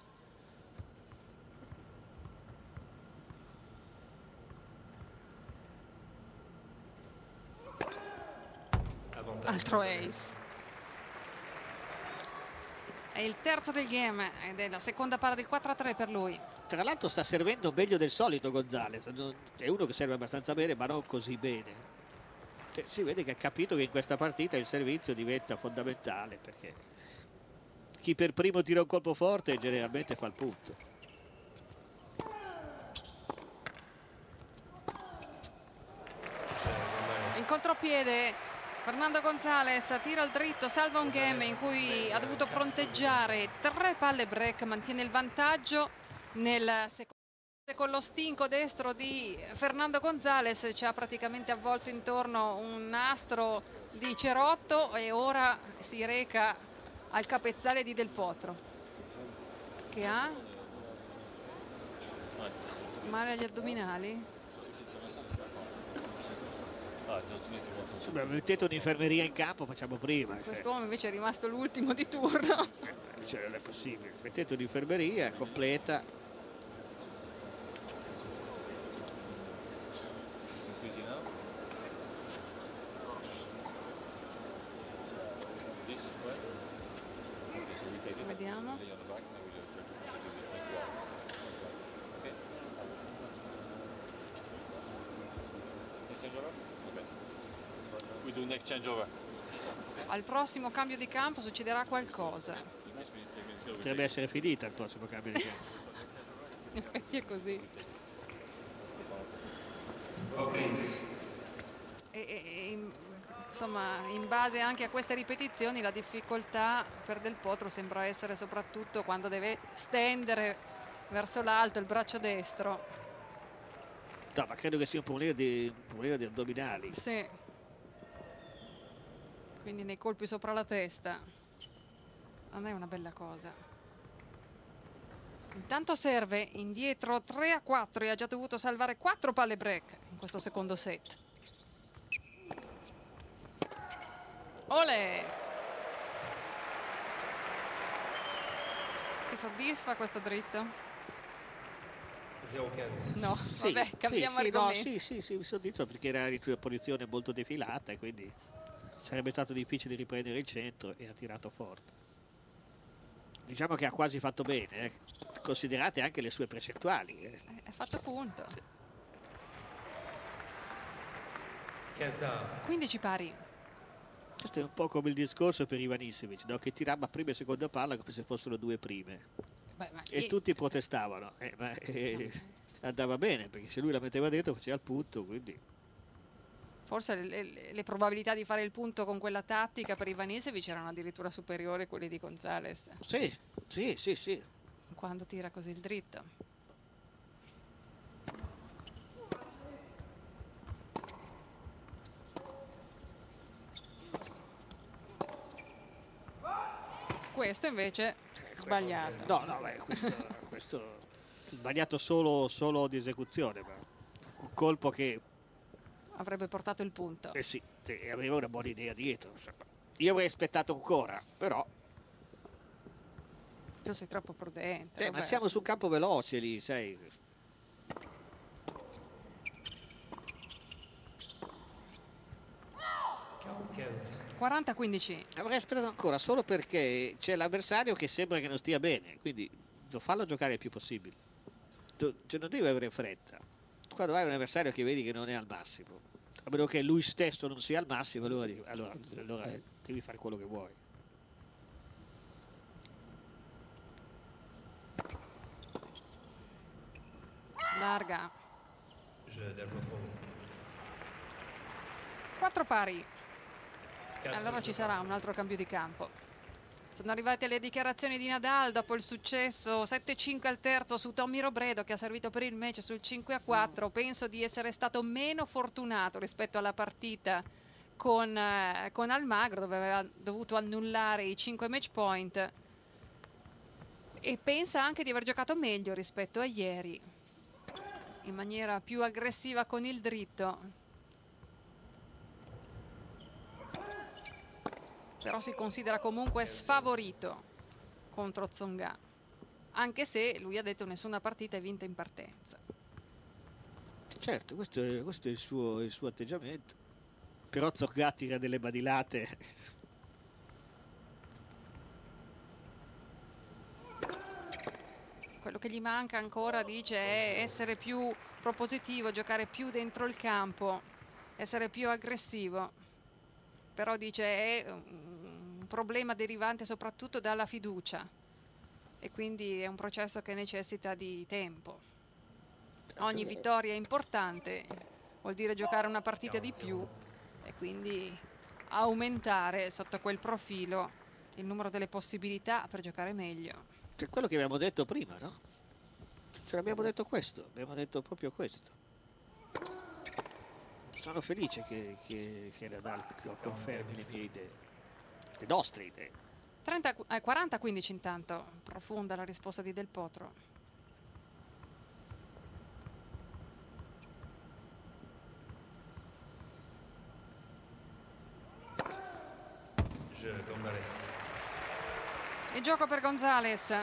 Altro ace. È il terzo del game ed è la seconda palla del quattro a tre per lui. Tra l'altro sta servendo meglio del solito Gonzalez. È uno che serve abbastanza bene ma non così bene. Cioè, si vede che ha capito che in questa partita il servizio diventa fondamentale perché chi per primo tira un colpo forte generalmente fa il punto. In contropiede Fernando Gonzalez tira al dritto, salva un game in cui ha dovuto fronteggiare tre palle break, mantiene il vantaggio nel secondo. Con lo stinco destro di Fernando Gonzalez ci ha praticamente avvolto intorno un nastro di cerotto e ora si reca al capezzale di Del Potro che ha male agli addominali. Insomma, mettete un'infermeria in campo, facciamo prima. Quest'uomo invece è rimasto l'ultimo di turno. Cioè, non è possibile. Mettete un'infermeria completa. Vediamo. Al prossimo cambio di campo succederà qualcosa. Potrebbe essere finita il prossimo cambio di campo. In effetti è così. E, e, in, insomma, in base anche a queste ripetizioni la difficoltà per Del Potro sembra essere soprattutto quando deve stendere verso l'alto il braccio destro. No, ma credo che sia un problema di, un problema di addominali. Sì. Quindi nei colpi sopra la testa non è una bella cosa. Intanto serve indietro tre a quattro e ha già dovuto salvare quattro palle break in questo secondo set. Olè! Ti soddisfa questo dritto? zero quindici. No, Sì, vabbè, cambiamo sì, sì, argomento. no, sì, sì, sì, mi soddisfa perché era in una posizione molto defilata e quindi sarebbe stato difficile riprendere il centro e ha tirato forte. Diciamo che ha quasi fatto bene, eh. considerate anche le sue percentuali. Eh. Ha fatto punto. Sì. quindici pari. Questo è un po' come il discorso per Ivanisevic, no? Che tirava prima e seconda palla come se fossero due prime. Beh, ma e io... tutti protestavano. Eh, ma, eh, andava bene, perché se lui la metteva dentro faceva il punto, quindi... Forse le, le, le probabilità di fare il punto con quella tattica per Ivanisevic erano addirittura superiori a quelle di Gonzalez. Sì, sì, sì, sì. Quando tira così il dritto. Questo invece eh, sbagliato. No, no, beh, questo, questo sbagliato solo, solo di esecuzione, ma un colpo che avrebbe portato il punto. Eh sì, aveva una buona idea dietro. Io avrei aspettato ancora, però... Tu sei troppo prudente. Eh, ma siamo su un campo veloce lì, sai. quaranta a quindici. Avrei aspettato ancora, solo perché c'è l'avversario che sembra che non stia bene, quindi devo farlo giocare il più possibile. Cioè, non devi avere fretta. Quando hai un avversario che vedi che non è al massimo, a meno che lui stesso non sia al massimo, allora, allora, allora devi fare quello che vuoi. Larga. quattro pari. Allora ci sarà un altro cambio di campo. Sono arrivate le dichiarazioni di Nadal dopo il successo sette a cinque al terzo su Tommy Robredo, che ha servito per il match sul cinque a quattro. Penso di essere stato meno fortunato rispetto alla partita con, eh, con Almagro, dove aveva dovuto annullare i cinque match point, e pensa anche di aver giocato meglio rispetto a ieri, in maniera più aggressiva con il dritto. Però si considera comunque sfavorito contro Tsonga, anche se lui ha detto nessuna partita è vinta in partenza. Certo, questo è, questo è il, suo, il suo atteggiamento. Però Tsonga tira delle badilate. Quello che gli manca ancora, dice, è essere più propositivo, giocare più dentro il campo, essere più aggressivo. Però dice è un problema derivante soprattutto dalla fiducia, e quindi è un processo che necessita di tempo. Ogni vittoria è importante, vuol dire giocare una partita di più e quindi aumentare sotto quel profilo il numero delle possibilità per giocare meglio. C'è quello che abbiamo detto prima, no? Ce l'abbiamo detto questo, abbiamo detto proprio questo. Sono felice che, che, che Nadal confermi le mie idee, le nostre idee. trenta, eh, quaranta a quindici intanto, profonda la risposta di Del Potro. Il gioco per Gonzalez.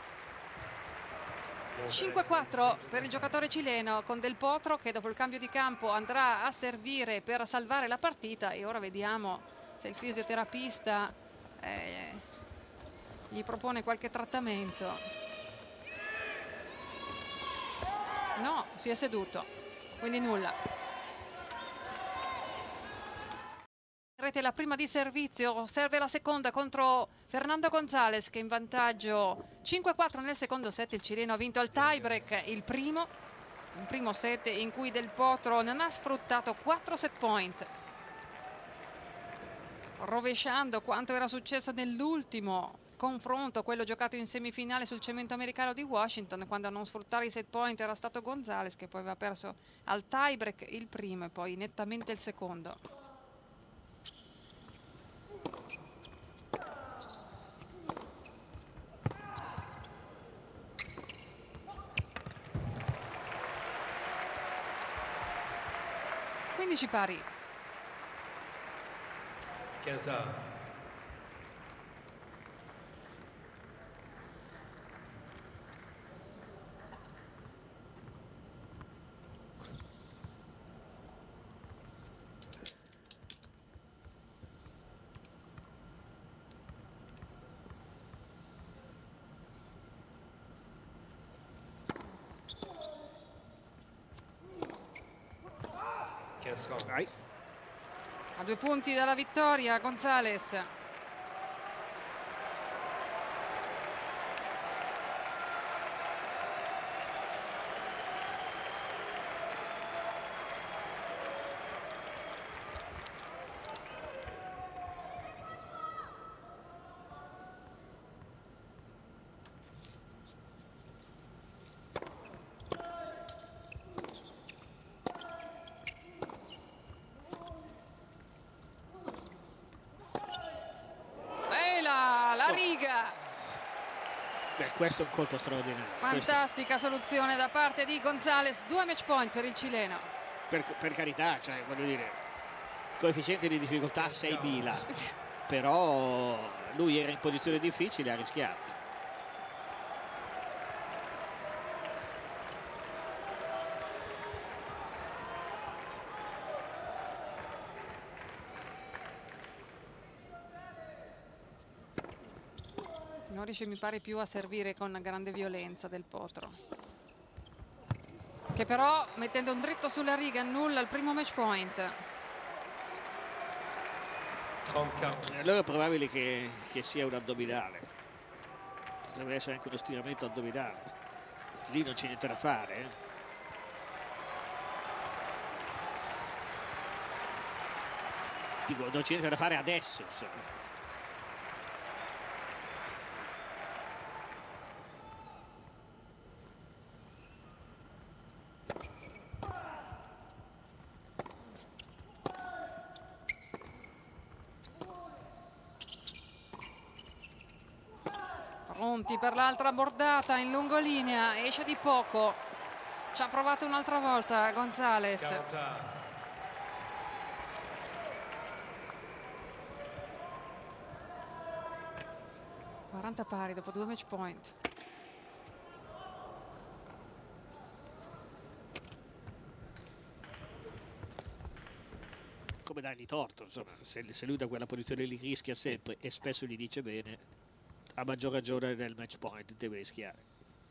cinque a quattro per il giocatore cileno, con Del Potro che dopo il cambio di campo andrà a servire per salvare la partita, e ora vediamo se il fisioterapista eh, gli propone qualche trattamento. No, si è seduto, quindi nulla. Rete la prima di servizio, serve la seconda contro Fernando Gonzalez, che è in vantaggio cinque a quattro nel secondo set. Il cileno ha vinto al tiebreak il primo, un primo set in cui Del Potro non ha sfruttato quattro set point, rovesciando quanto era successo nell'ultimo confronto, quello giocato in semifinale sul cemento americano di Washington, quando a non sfruttare i set point era stato Gonzalez, che poi aveva perso al tiebreak il primo e poi nettamente il secondo. quindici pari. quinze quinze rounds. Vai. A due punti dalla vittoria Gonzalez. La riga. Beh, questo è un colpo straordinario. Fantastica questo. Soluzione da parte di Gonzalez. Due match point per il cileno. Per, per carità, cioè, voglio dire, coefficiente di difficoltà seimila. Però lui era in posizione difficile, ha rischiato. Non riesce, mi pare, più a servire con grande violenza Del Potro, che però mettendo un dritto sulla riga annulla il primo match point. Allora è probabile che, che sia un addominale, potrebbe essere anche uno stiramento addominale, lì non c'è niente da fare, eh. Dico, non c'è niente da fare adesso, insomma. Pronti per l'altra bordata in lungolinea, esce di poco, ci ha provato un'altra volta Gonzalez. quaranta pari dopo due match point. Come dargli torto, insomma, se, se lui da quella posizione li rischia sempre e spesso gli dice bene, a maggior ragione nel match point deve rischiare.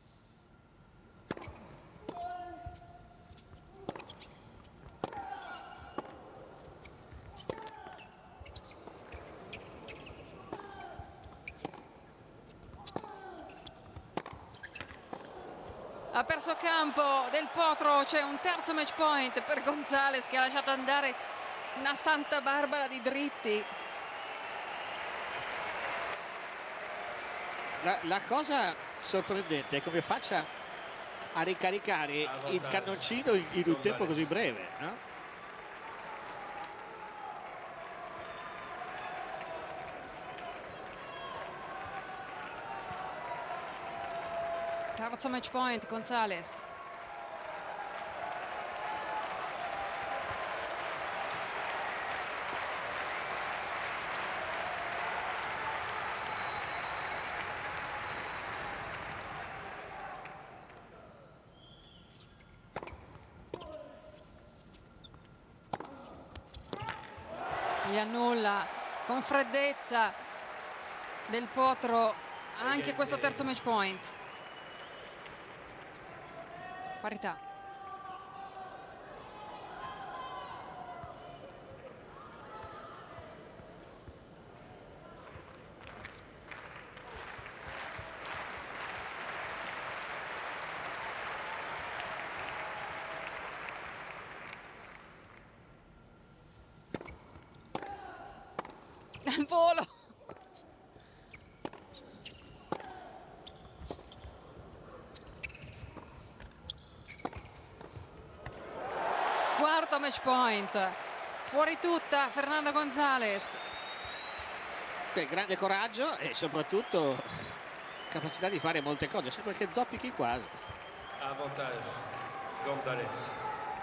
Ha perso campo Del Potro, c'è un terzo match point per Gonzalez che ha lasciato andare una Santa Barbara di dritti. La, la cosa sorprendente è come faccia a ricaricare il cannoncino in, in un tempo così breve, no? Terzo match point Gonzalez. Gli annulla con freddezza Del Potro anche questo terzo match point. Parità. Al volo. Quarto match point. Fuori tutta Fernando Gonzalez. Beh, grande coraggio e soprattutto capacità di fare molte cose. Sembra che zoppichi quasi. Avantage Gonzalez.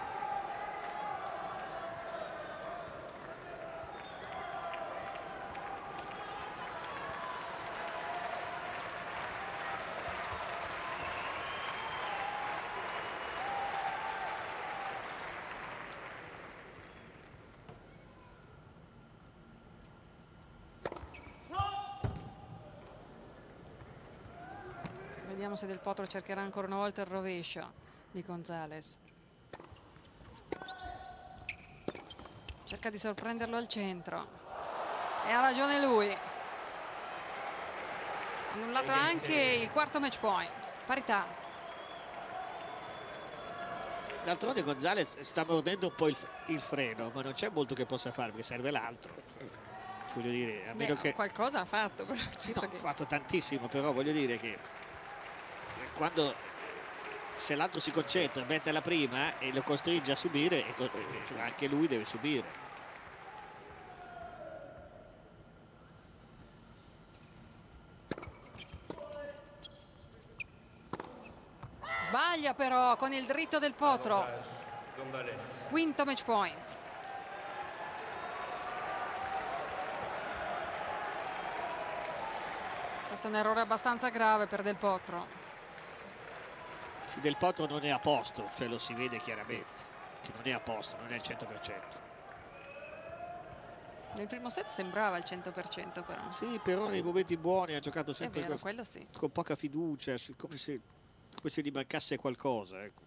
Vediamo se Del Potro cercherà ancora una volta il rovescio di Gonzalez. cerca di sorprenderlo al centro e ha ragione lui. Annullato anche il quarto match point, parità. D'altronde Gonzalez sta mordendo un po' il, il freno, ma non c'è molto che possa fare perché serve l'altro. Voglio dire, a meno Beh, che qualcosa ha fatto, però, sì, visto no, che... ha fatto tantissimo, però voglio dire che quando se l'altro si concentra, mette la prima e lo costringe a subire, e anche lui deve subire. Sbaglia però con il dritto del potro. Quinto match point. Questo è un errore abbastanza grave per Del Potro. Sì, Del Potro non è a posto, cioè lo si vede chiaramente che non è a posto, non è al cento per cento. Nel primo set sembrava il cento per cento però. Sì, però nei momenti buoni ha giocato sempre è vero, con, quello sì. con poca fiducia, come se, come se gli mancasse qualcosa, ecco.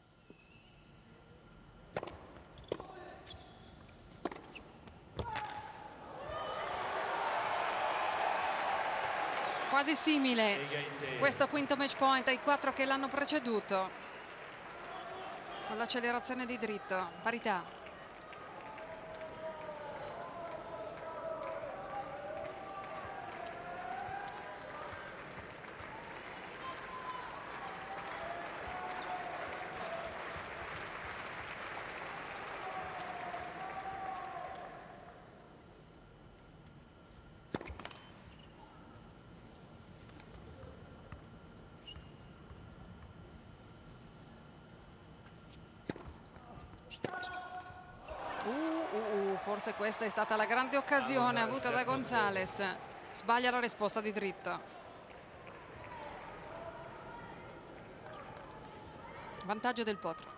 Quasi simile questo quinto match point ai quattro che l'hanno preceduto, con l'accelerazione di dritto, parità. Forse questa è stata la grande occasione avuta da Gonzalez. Sbaglia la risposta di dritto. Vantaggio del Potro.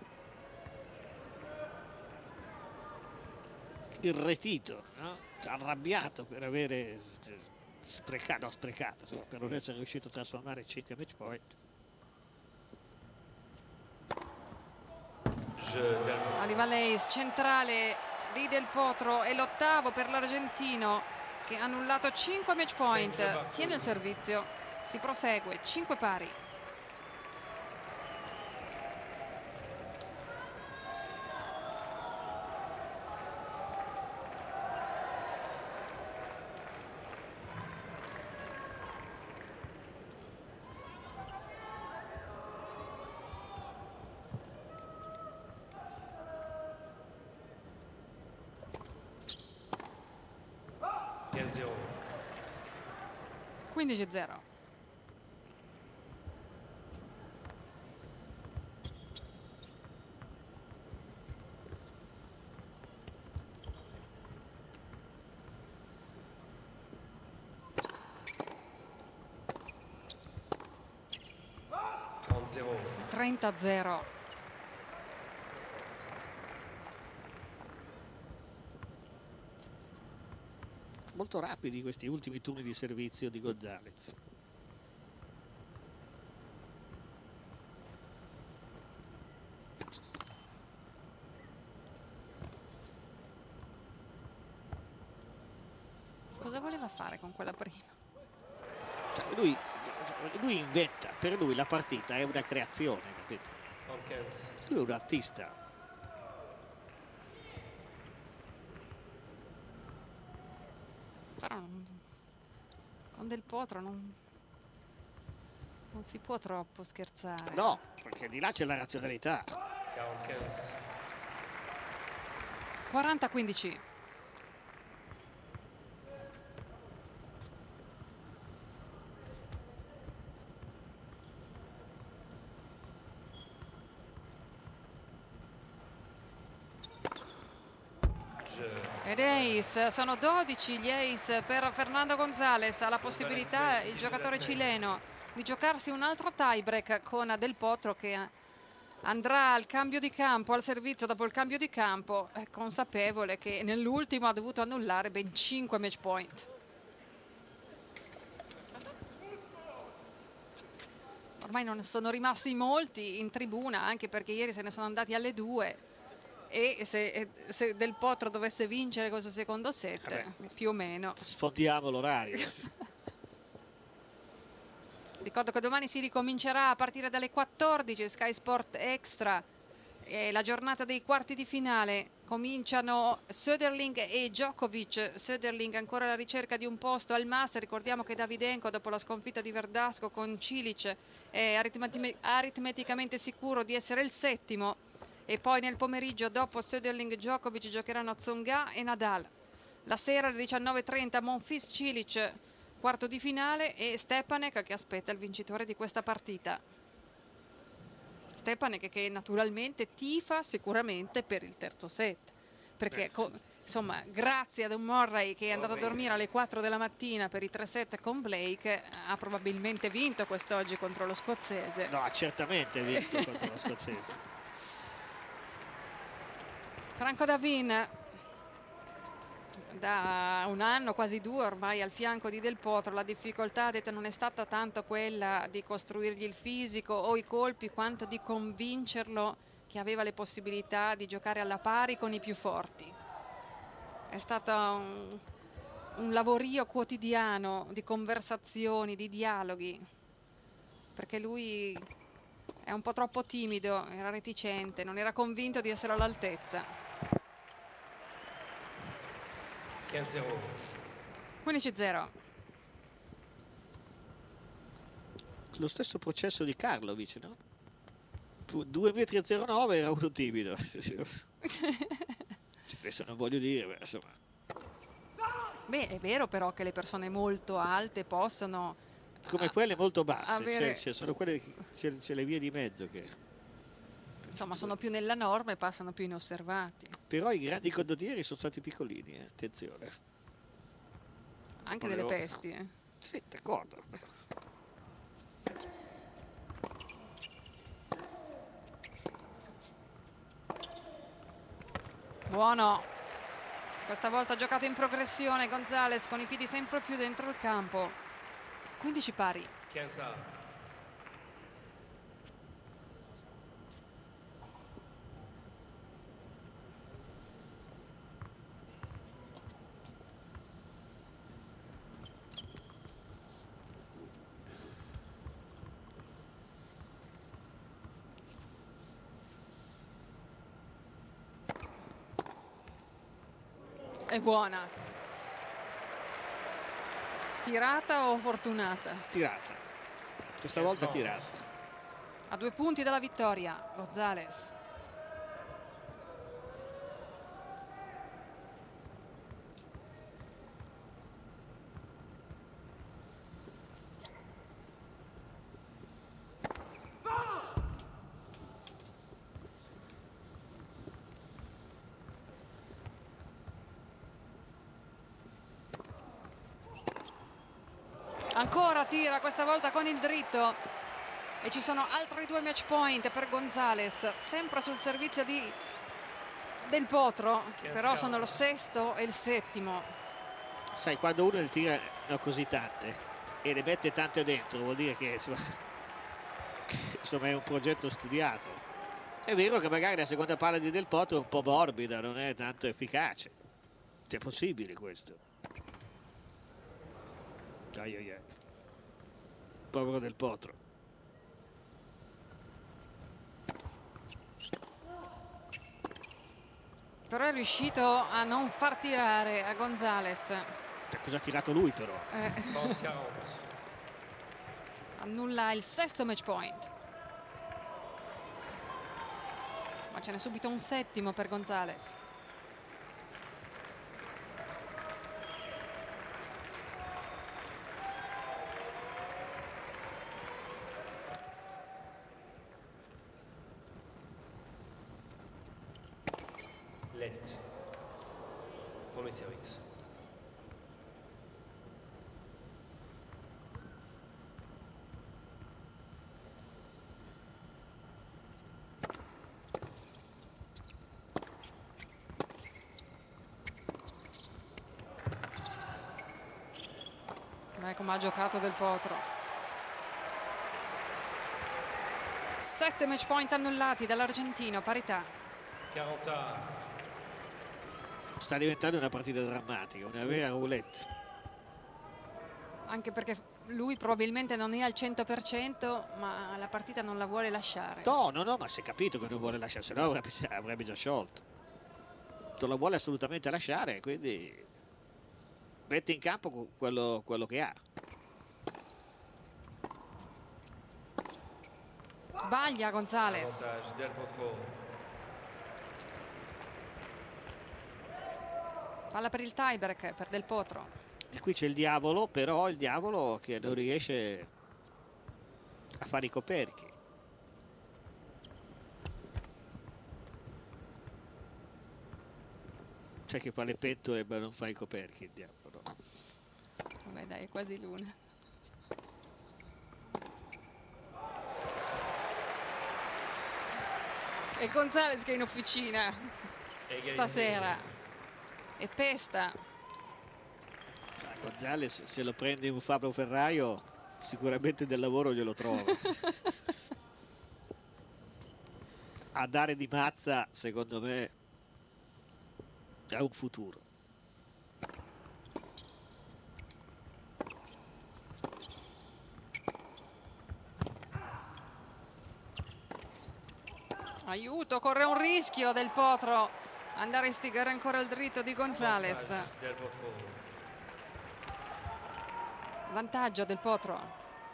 Irretito, no? Arrabbiato per avere sprecato, no, sprecato, sì, per non essere riuscito a trasformare cinque match point. Arriva l'ace centrale di Del Potro e l'ottavo per l'argentino che ha annullato cinque match point. Tiene il servizio, si prosegue, cinque pari. quindici a zero. trenta a zero. Molto rapidi questi ultimi turni di servizio di Gonzalez. Cosa voleva fare con quella prima? Cioè, lui, lui inventa, per lui la partita è una creazione, capito? Lui è un artista. Però non, con Del Potro non, non si può troppo scherzare. No, perché di là c'è la razionalità. quaranta a quindici. Ed ace, sono dodici gli ace per Fernando Gonzalez. Ha la possibilità il giocatore cileno di giocarsi un altro tie break con Del Potro che andrà al cambio di campo, al servizio dopo il cambio di campo, è consapevole che nell'ultimo ha dovuto annullare ben cinque match point. Ormai non sono rimasti molti in tribuna, anche perché ieri se ne sono andati alle due. e se, se Del Potro dovesse vincere questo secondo set, Vabbè, più o meno. Sfondiamo l'orario. Ricordo che domani si ricomincerà a partire dalle quattordici, Sky Sport Extra, e la giornata dei quarti di finale. Cominciano Söderling e Djokovic. Söderling ancora alla ricerca di un posto al Master. Ricordiamo che Davydenko, dopo la sconfitta di Verdasco con Cilic, è aritmeti aritmeticamente sicuro di essere il settimo. E poi nel pomeriggio, dopo Söderling e Djokovic, giocheranno Tsonga e Nadal. La sera alle diciannove e trenta Monfils Cilic, quarto di finale, e Stepanek che aspetta il vincitore di questa partita. Stepanek che naturalmente tifa sicuramente per il terzo set, perché insomma grazie ad un Murray che è andato a dormire alle quattro della mattina per i tre set con Blake, ha probabilmente vinto quest'oggi contro lo scozzese. No, ha certamente vinto contro lo scozzese. Franco Davin, da un anno, quasi due ormai, al fianco di Del Potro. La difficoltà, ha detto, non è stata tanto quella di costruirgli il fisico o i colpi, quanto di convincerlo che aveva le possibilità di giocare alla pari con i più forti. È stato un, un lavorio quotidiano di conversazioni, di dialoghi, perché lui è un po' troppo timido, era reticente, non era convinto di essere all'altezza. quindici zero. Lo stesso processo di Karlovic, no? due metri e zero nove era uno timido. Adesso non voglio dire, ma insomma. Beh, è vero però che le persone molto alte possono, come quelle molto basse, avere... cioè, cioè sono quelle, c'è le vie di mezzo che insomma sono più nella norma e passano più inosservati. Però i grandi condottieri sono stati piccolini, eh? Attenzione. Anche Volevo... delle pesti, eh? Sì, d'accordo. Buono. Questa volta ha giocato in progressione Gonzalez, con i piedi sempre più dentro il campo. quindici pari. È buona. Tirata o fortunata? Tirata. Questa volta tirata. A due punti dalla vittoria, Gonzalez. Ancora tira, questa volta con il dritto, e ci sono altri due match point per Gonzalez, sempre sul servizio di Del Potro, però sono lo sesto e il settimo. Sai, quando uno ne tira no, così tante e ne mette tante dentro, vuol dire che insomma, che, insomma è un progetto studiato. È vero che magari la seconda palla di Del Potro è un po' morbida, non è tanto efficace. È possibile questo. Ai ai ai. Povero Del Potro. Però è riuscito a non far tirare a Gonzalez. Cosa ha tirato lui però? Eh. Annulla il sesto match point. Ma ce n'è subito un settimo per Gonzalez. Let. Come service. Beh, come ha giocato Del Potro. Sette match point annullati dall'argentino, parità. quaranta. Sta diventando una partita drammatica, una vera roulette. Anche perché lui probabilmente non è al cento per cento, ma la partita non la vuole lasciare. No, no, no, ma si è capito che non vuole lasciare, se no avrebbe, avrebbe già sciolto. Non la vuole assolutamente lasciare, quindi mette in campo quello, quello che ha. Sbaglia Gonzalez. Avantage del Potro. Palla per il tiebreak per Del Potro. E qui c'è il diavolo, però il diavolo che non riesce a fare i coperchi. C'è che fa le pentole ma non fa i coperchi il diavolo. Vabbè dai, è quasi l'una. E Gonzalez che è in officina stasera e pesta. Gonzalez se lo prende un Fabio Ferraio sicuramente del lavoro glielo trova. A dare di mazza secondo me ha un futuro. Aiuto, corre un rischio Del Potro andare a istigare ancora il dritto di Gonzalez. Del Potro. Vantaggio Del Potro.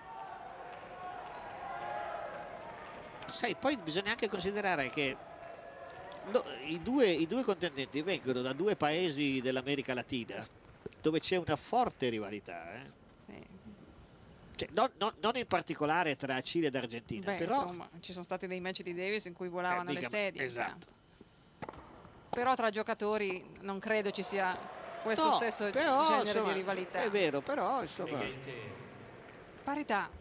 Sai, poi bisogna anche considerare che no, i, due, i due contendenti vengono da due paesi dell'America Latina dove c'è una forte rivalità, eh? Sì. Cioè, non, non, non in particolare tra Cile ed Argentina. Beh, però insomma, ci sono stati dei match di Davis in cui volavano eh, le mica, sedie. esatto. Però tra giocatori non credo ci sia questo No, stesso però, genere insomma, di rivalità. è vero, però insomma Égalité. Parità.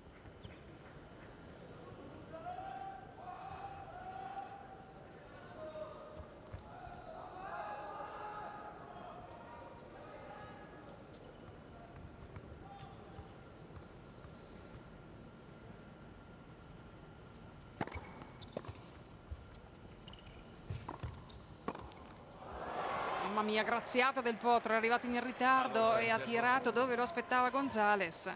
Mamma mia, graziato Del Potro, è arrivato in ritardo e ha tirato dove lo aspettava Gonzalez.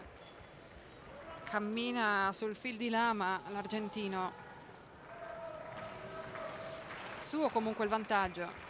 Cammina sul fil di lama l'argentino. Suo comunque il vantaggio.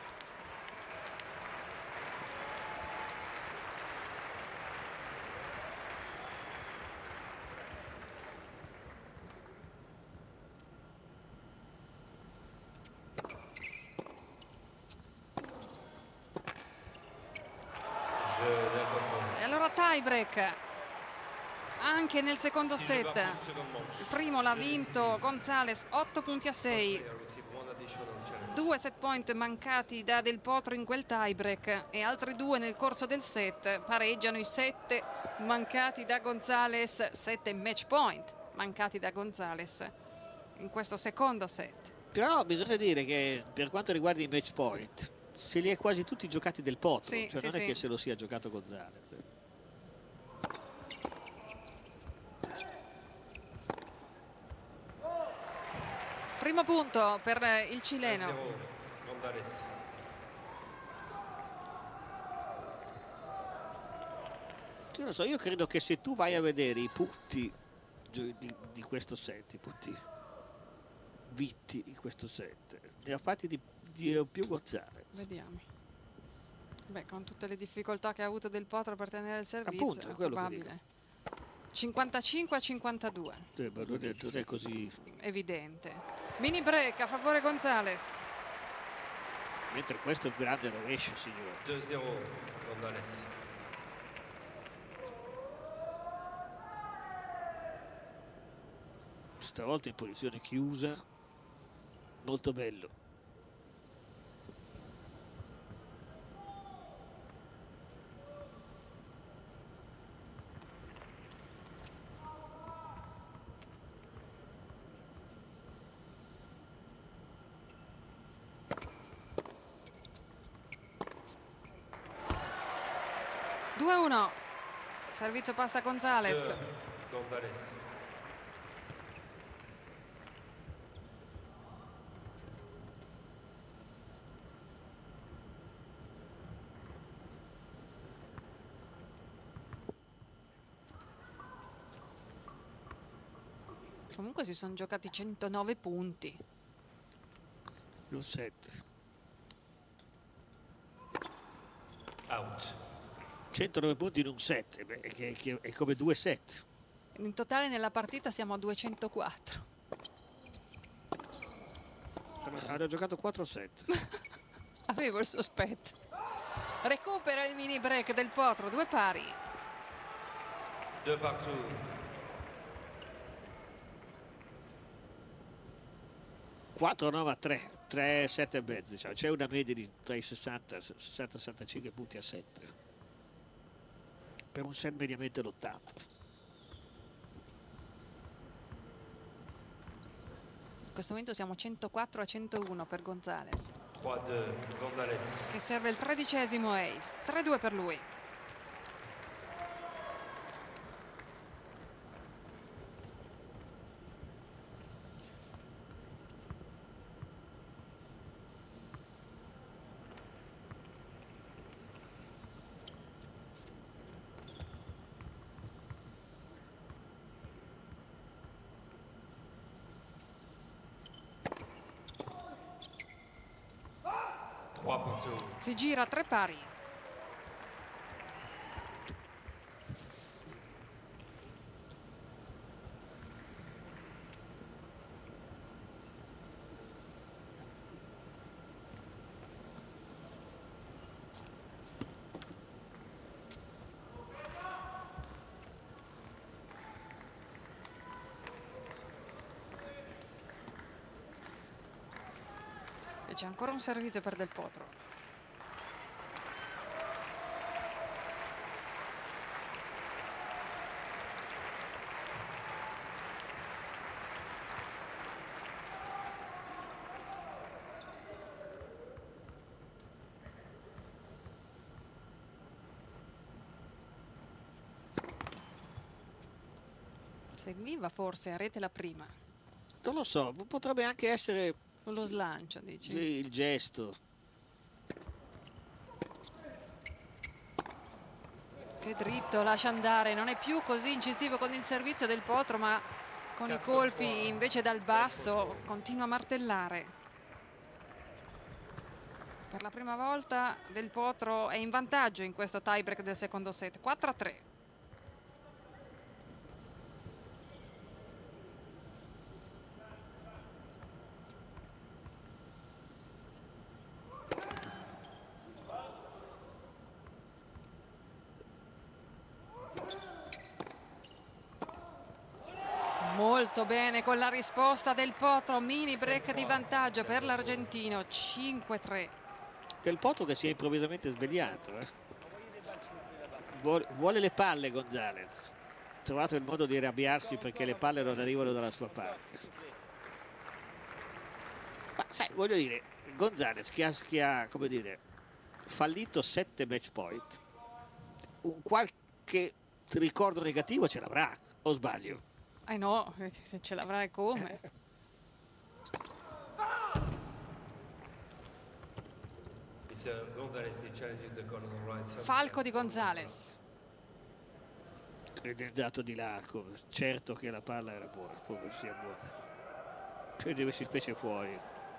Jeu del Potro. E allora tie-break anche nel secondo set. Il primo l'ha vinto Gonzalez, otto punti a sei. Due set point mancati da Del Potro in quel tie-break e altri due nel corso del set. Pareggiano i sette mancati da Gonzalez, sette match point mancati da Gonzalez in questo secondo set. però bisogna dire che per quanto riguarda i match point se li è quasi tutti giocati Del Potro, Sì, cioè sì, non sì. è che se lo sia giocato Gonzalez. Primo punto per il cileno. zero. Gonzalez. Io non so, io credo che se tu vai a vedere i punti gio- di, di questo set, i punti vitti di questo set, ne ha fatti di, di più Gonzalez. Vediamo. Beh, con tutte le difficoltà che ha avuto Del Potro per tenere il servizio, Appunto, è è quello che probabile. cinquantacinque a cinquantadue, Eh, ma non è, non è così. evidente. Mini break a favore Gonzalez. Mentre questo è un grande rovescio, signore. due zero. Gonzalez. Stavolta in posizione chiusa, molto bello. due a uno. Servizio passa a Gonzalez. deux. Gonzalez. Comunque si sono giocati centonove punti. Un set. Out. centonove punti in un set, beh, che, che è come due set. In totale nella partita siamo a duecentoquattro. Hanno giocato quattro set. Avevo il sospetto. Recupera il mini break del Potro, due pari. Deux partout. quattro nove a tre, tre sette e mezzo, diciamo. C'è una media di tra i sessanta sessantacinque punti a sette per un set mediamente lottato. In questo momento siamo centoquattro a centouno per Gonzalez, trois deux. Gonzalez. che serve il tredicesimo ace. tre due per lui. trois partout. Si gira tre pari. E c'è ancora un servizio per Del Potro. Seguiva forse a rete la prima. Non lo so, potrebbe anche essere Con lo slancio, dici? sì, il gesto. Che dritto, lascia andare. Non è più così incisivo con il servizio Del Potro, ma con i colpi invece dal basso continua a martellare. Per la prima volta Del Potro è in vantaggio in questo tiebreak del secondo set. quattro a tre. Molto bene con la risposta Del Potro, mini break di vantaggio per l'argentino, cinque tre. Del Potro che si è improvvisamente svegliato. Eh. Vuole, vuole le palle Gonzalez. Ha trovato il modo di arrabbiarsi perché le palle non arrivano dalla sua parte. Ma sai, voglio dire, Gonzalez che ha, che ha come dire, fallito sette match point, un qualche ricordo negativo ce l'avrà, o sbaglio? Eh no, se ce l'avrai come? Falco di Gonzalez. Ed è dato di là, certo che la palla era buona, come sia buona. Poi deve si specie fuori.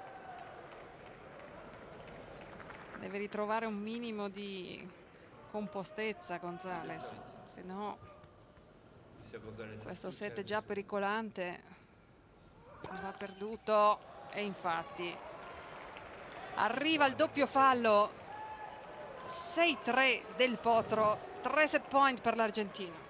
Deve ritrovare un minimo di compostezza Gonzalez, se no questo set è già pericolante, va perduto. E infatti arriva il doppio fallo, sei tre Del Potro, tre set point per l'argentino.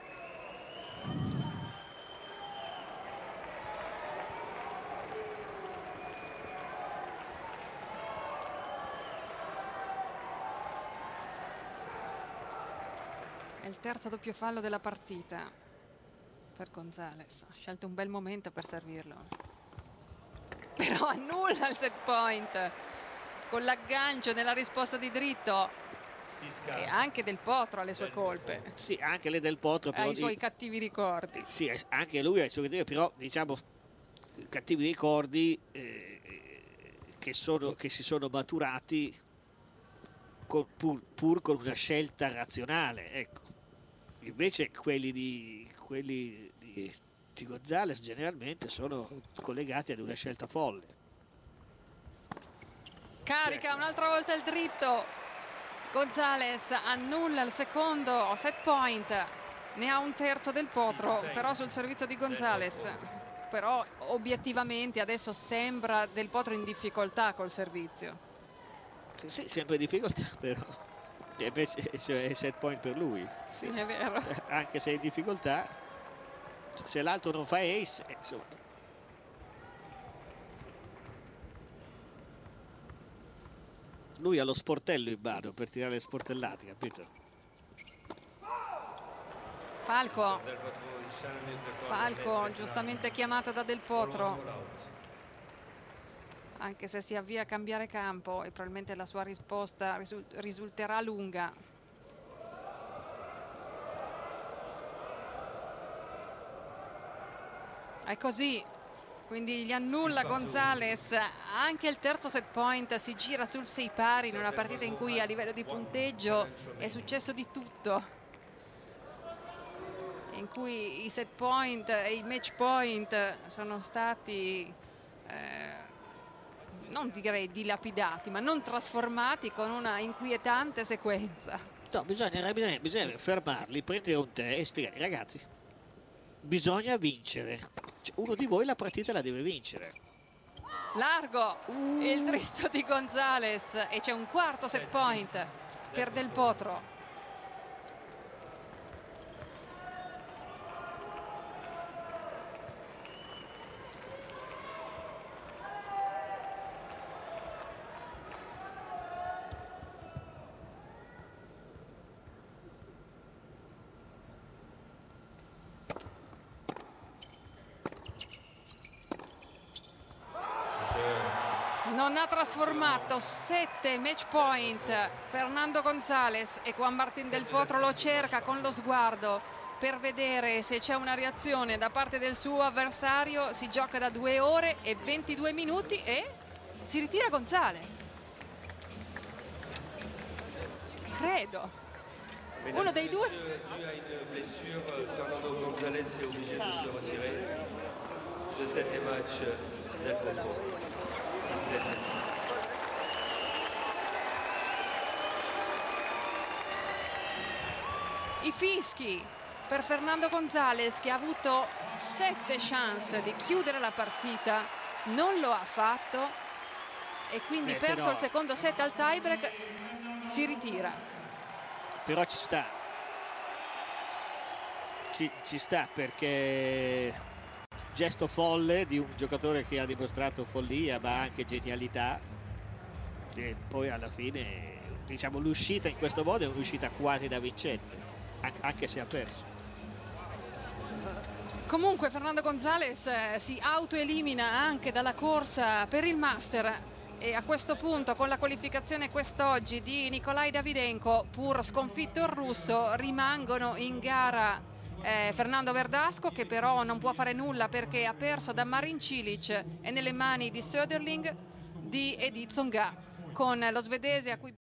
È il terzo doppio fallo della partita per Gonzalez. Ha scelto un bel momento per servirlo, però annulla il set point con l'aggancio nella risposta di dritto. E anche Del Potro ha le sue colpe. Sì, anche le Del Potro però ha i suoi di... cattivi ricordi. Sì, anche lui ha i suoi cattivi, però diciamo cattivi ricordi eh, che, sono, che si sono maturati con, pur, pur con una scelta razionale, ecco. Invece quelli di, quelli di, di Gonzalez generalmente sono collegati ad una scelta folle. Carica un'altra volta il dritto. Gonzalez annulla il secondo set point. Ne ha un terzo del Potro, però sul servizio di Gonzalez. Però obiettivamente adesso sembra Del Potro in difficoltà col servizio. Sì, sì, sempre in difficoltà, però e invece è set point per lui. Sì, è vero. Anche se è in difficoltà, se l'altro non fa ace, insomma. Lui ha lo sportello in mano per tirare le sportellate, capito? Falco. Falco giustamente chiamato da Del Potro. Anche se si avvia a cambiare campo e probabilmente la sua risposta risulterà lunga. È così, quindi gli annulla Gonzalez. Anche il terzo set point si gira sul sei pari in una partita in cui a livello di punteggio è successo di tutto, in cui i set point e i match point sono stati eh, non direi dilapidati, ma non trasformati con una inquietante sequenza. No, bisogna, bisogna, bisogna fermarli, prendere un tè e spiegare, ragazzi, bisogna vincere. Cioè, uno di voi la partita la deve vincere. Largo uh. il dritto di Gonzalez e c'è un quarto set point per Del Potro. Non ha trasformato, sette match point Fernando Gonzalez, e Juan Martín Del Potro lo cerca con lo sguardo per vedere se c'è una reazione da parte del suo avversario. Si gioca da due ore e ventidue minuti e si ritira Gonzalez, credo. Uno dei due. Fernando Gonzalez è obligé di se retirer. Je sette match Del Potro. I fischi per Fernando Gonzalez, che ha avuto sette chance di chiudere la partita, non lo ha fatto e quindi eh, perso però... il secondo set al tiebreak, si ritira. Però ci sta, ci, ci sta perché gesto folle di un giocatore che ha dimostrato follia ma anche genialità, e poi alla fine diciamo l'uscita in questo modo è un'uscita quasi da vincente, anche se ha perso. Comunque Fernando Gonzalez eh, si autoelimina anche dalla corsa per il Master, e a questo punto, con la qualificazione quest'oggi di Nikolai Davydenko, pur sconfitto il russo, rimangono in gara Eh, Fernando Verdasco, che però non può fare nulla perché ha perso da Marin Cilic, e nelle mani di Söderling di, e di Tsonga, con lo svedese a cui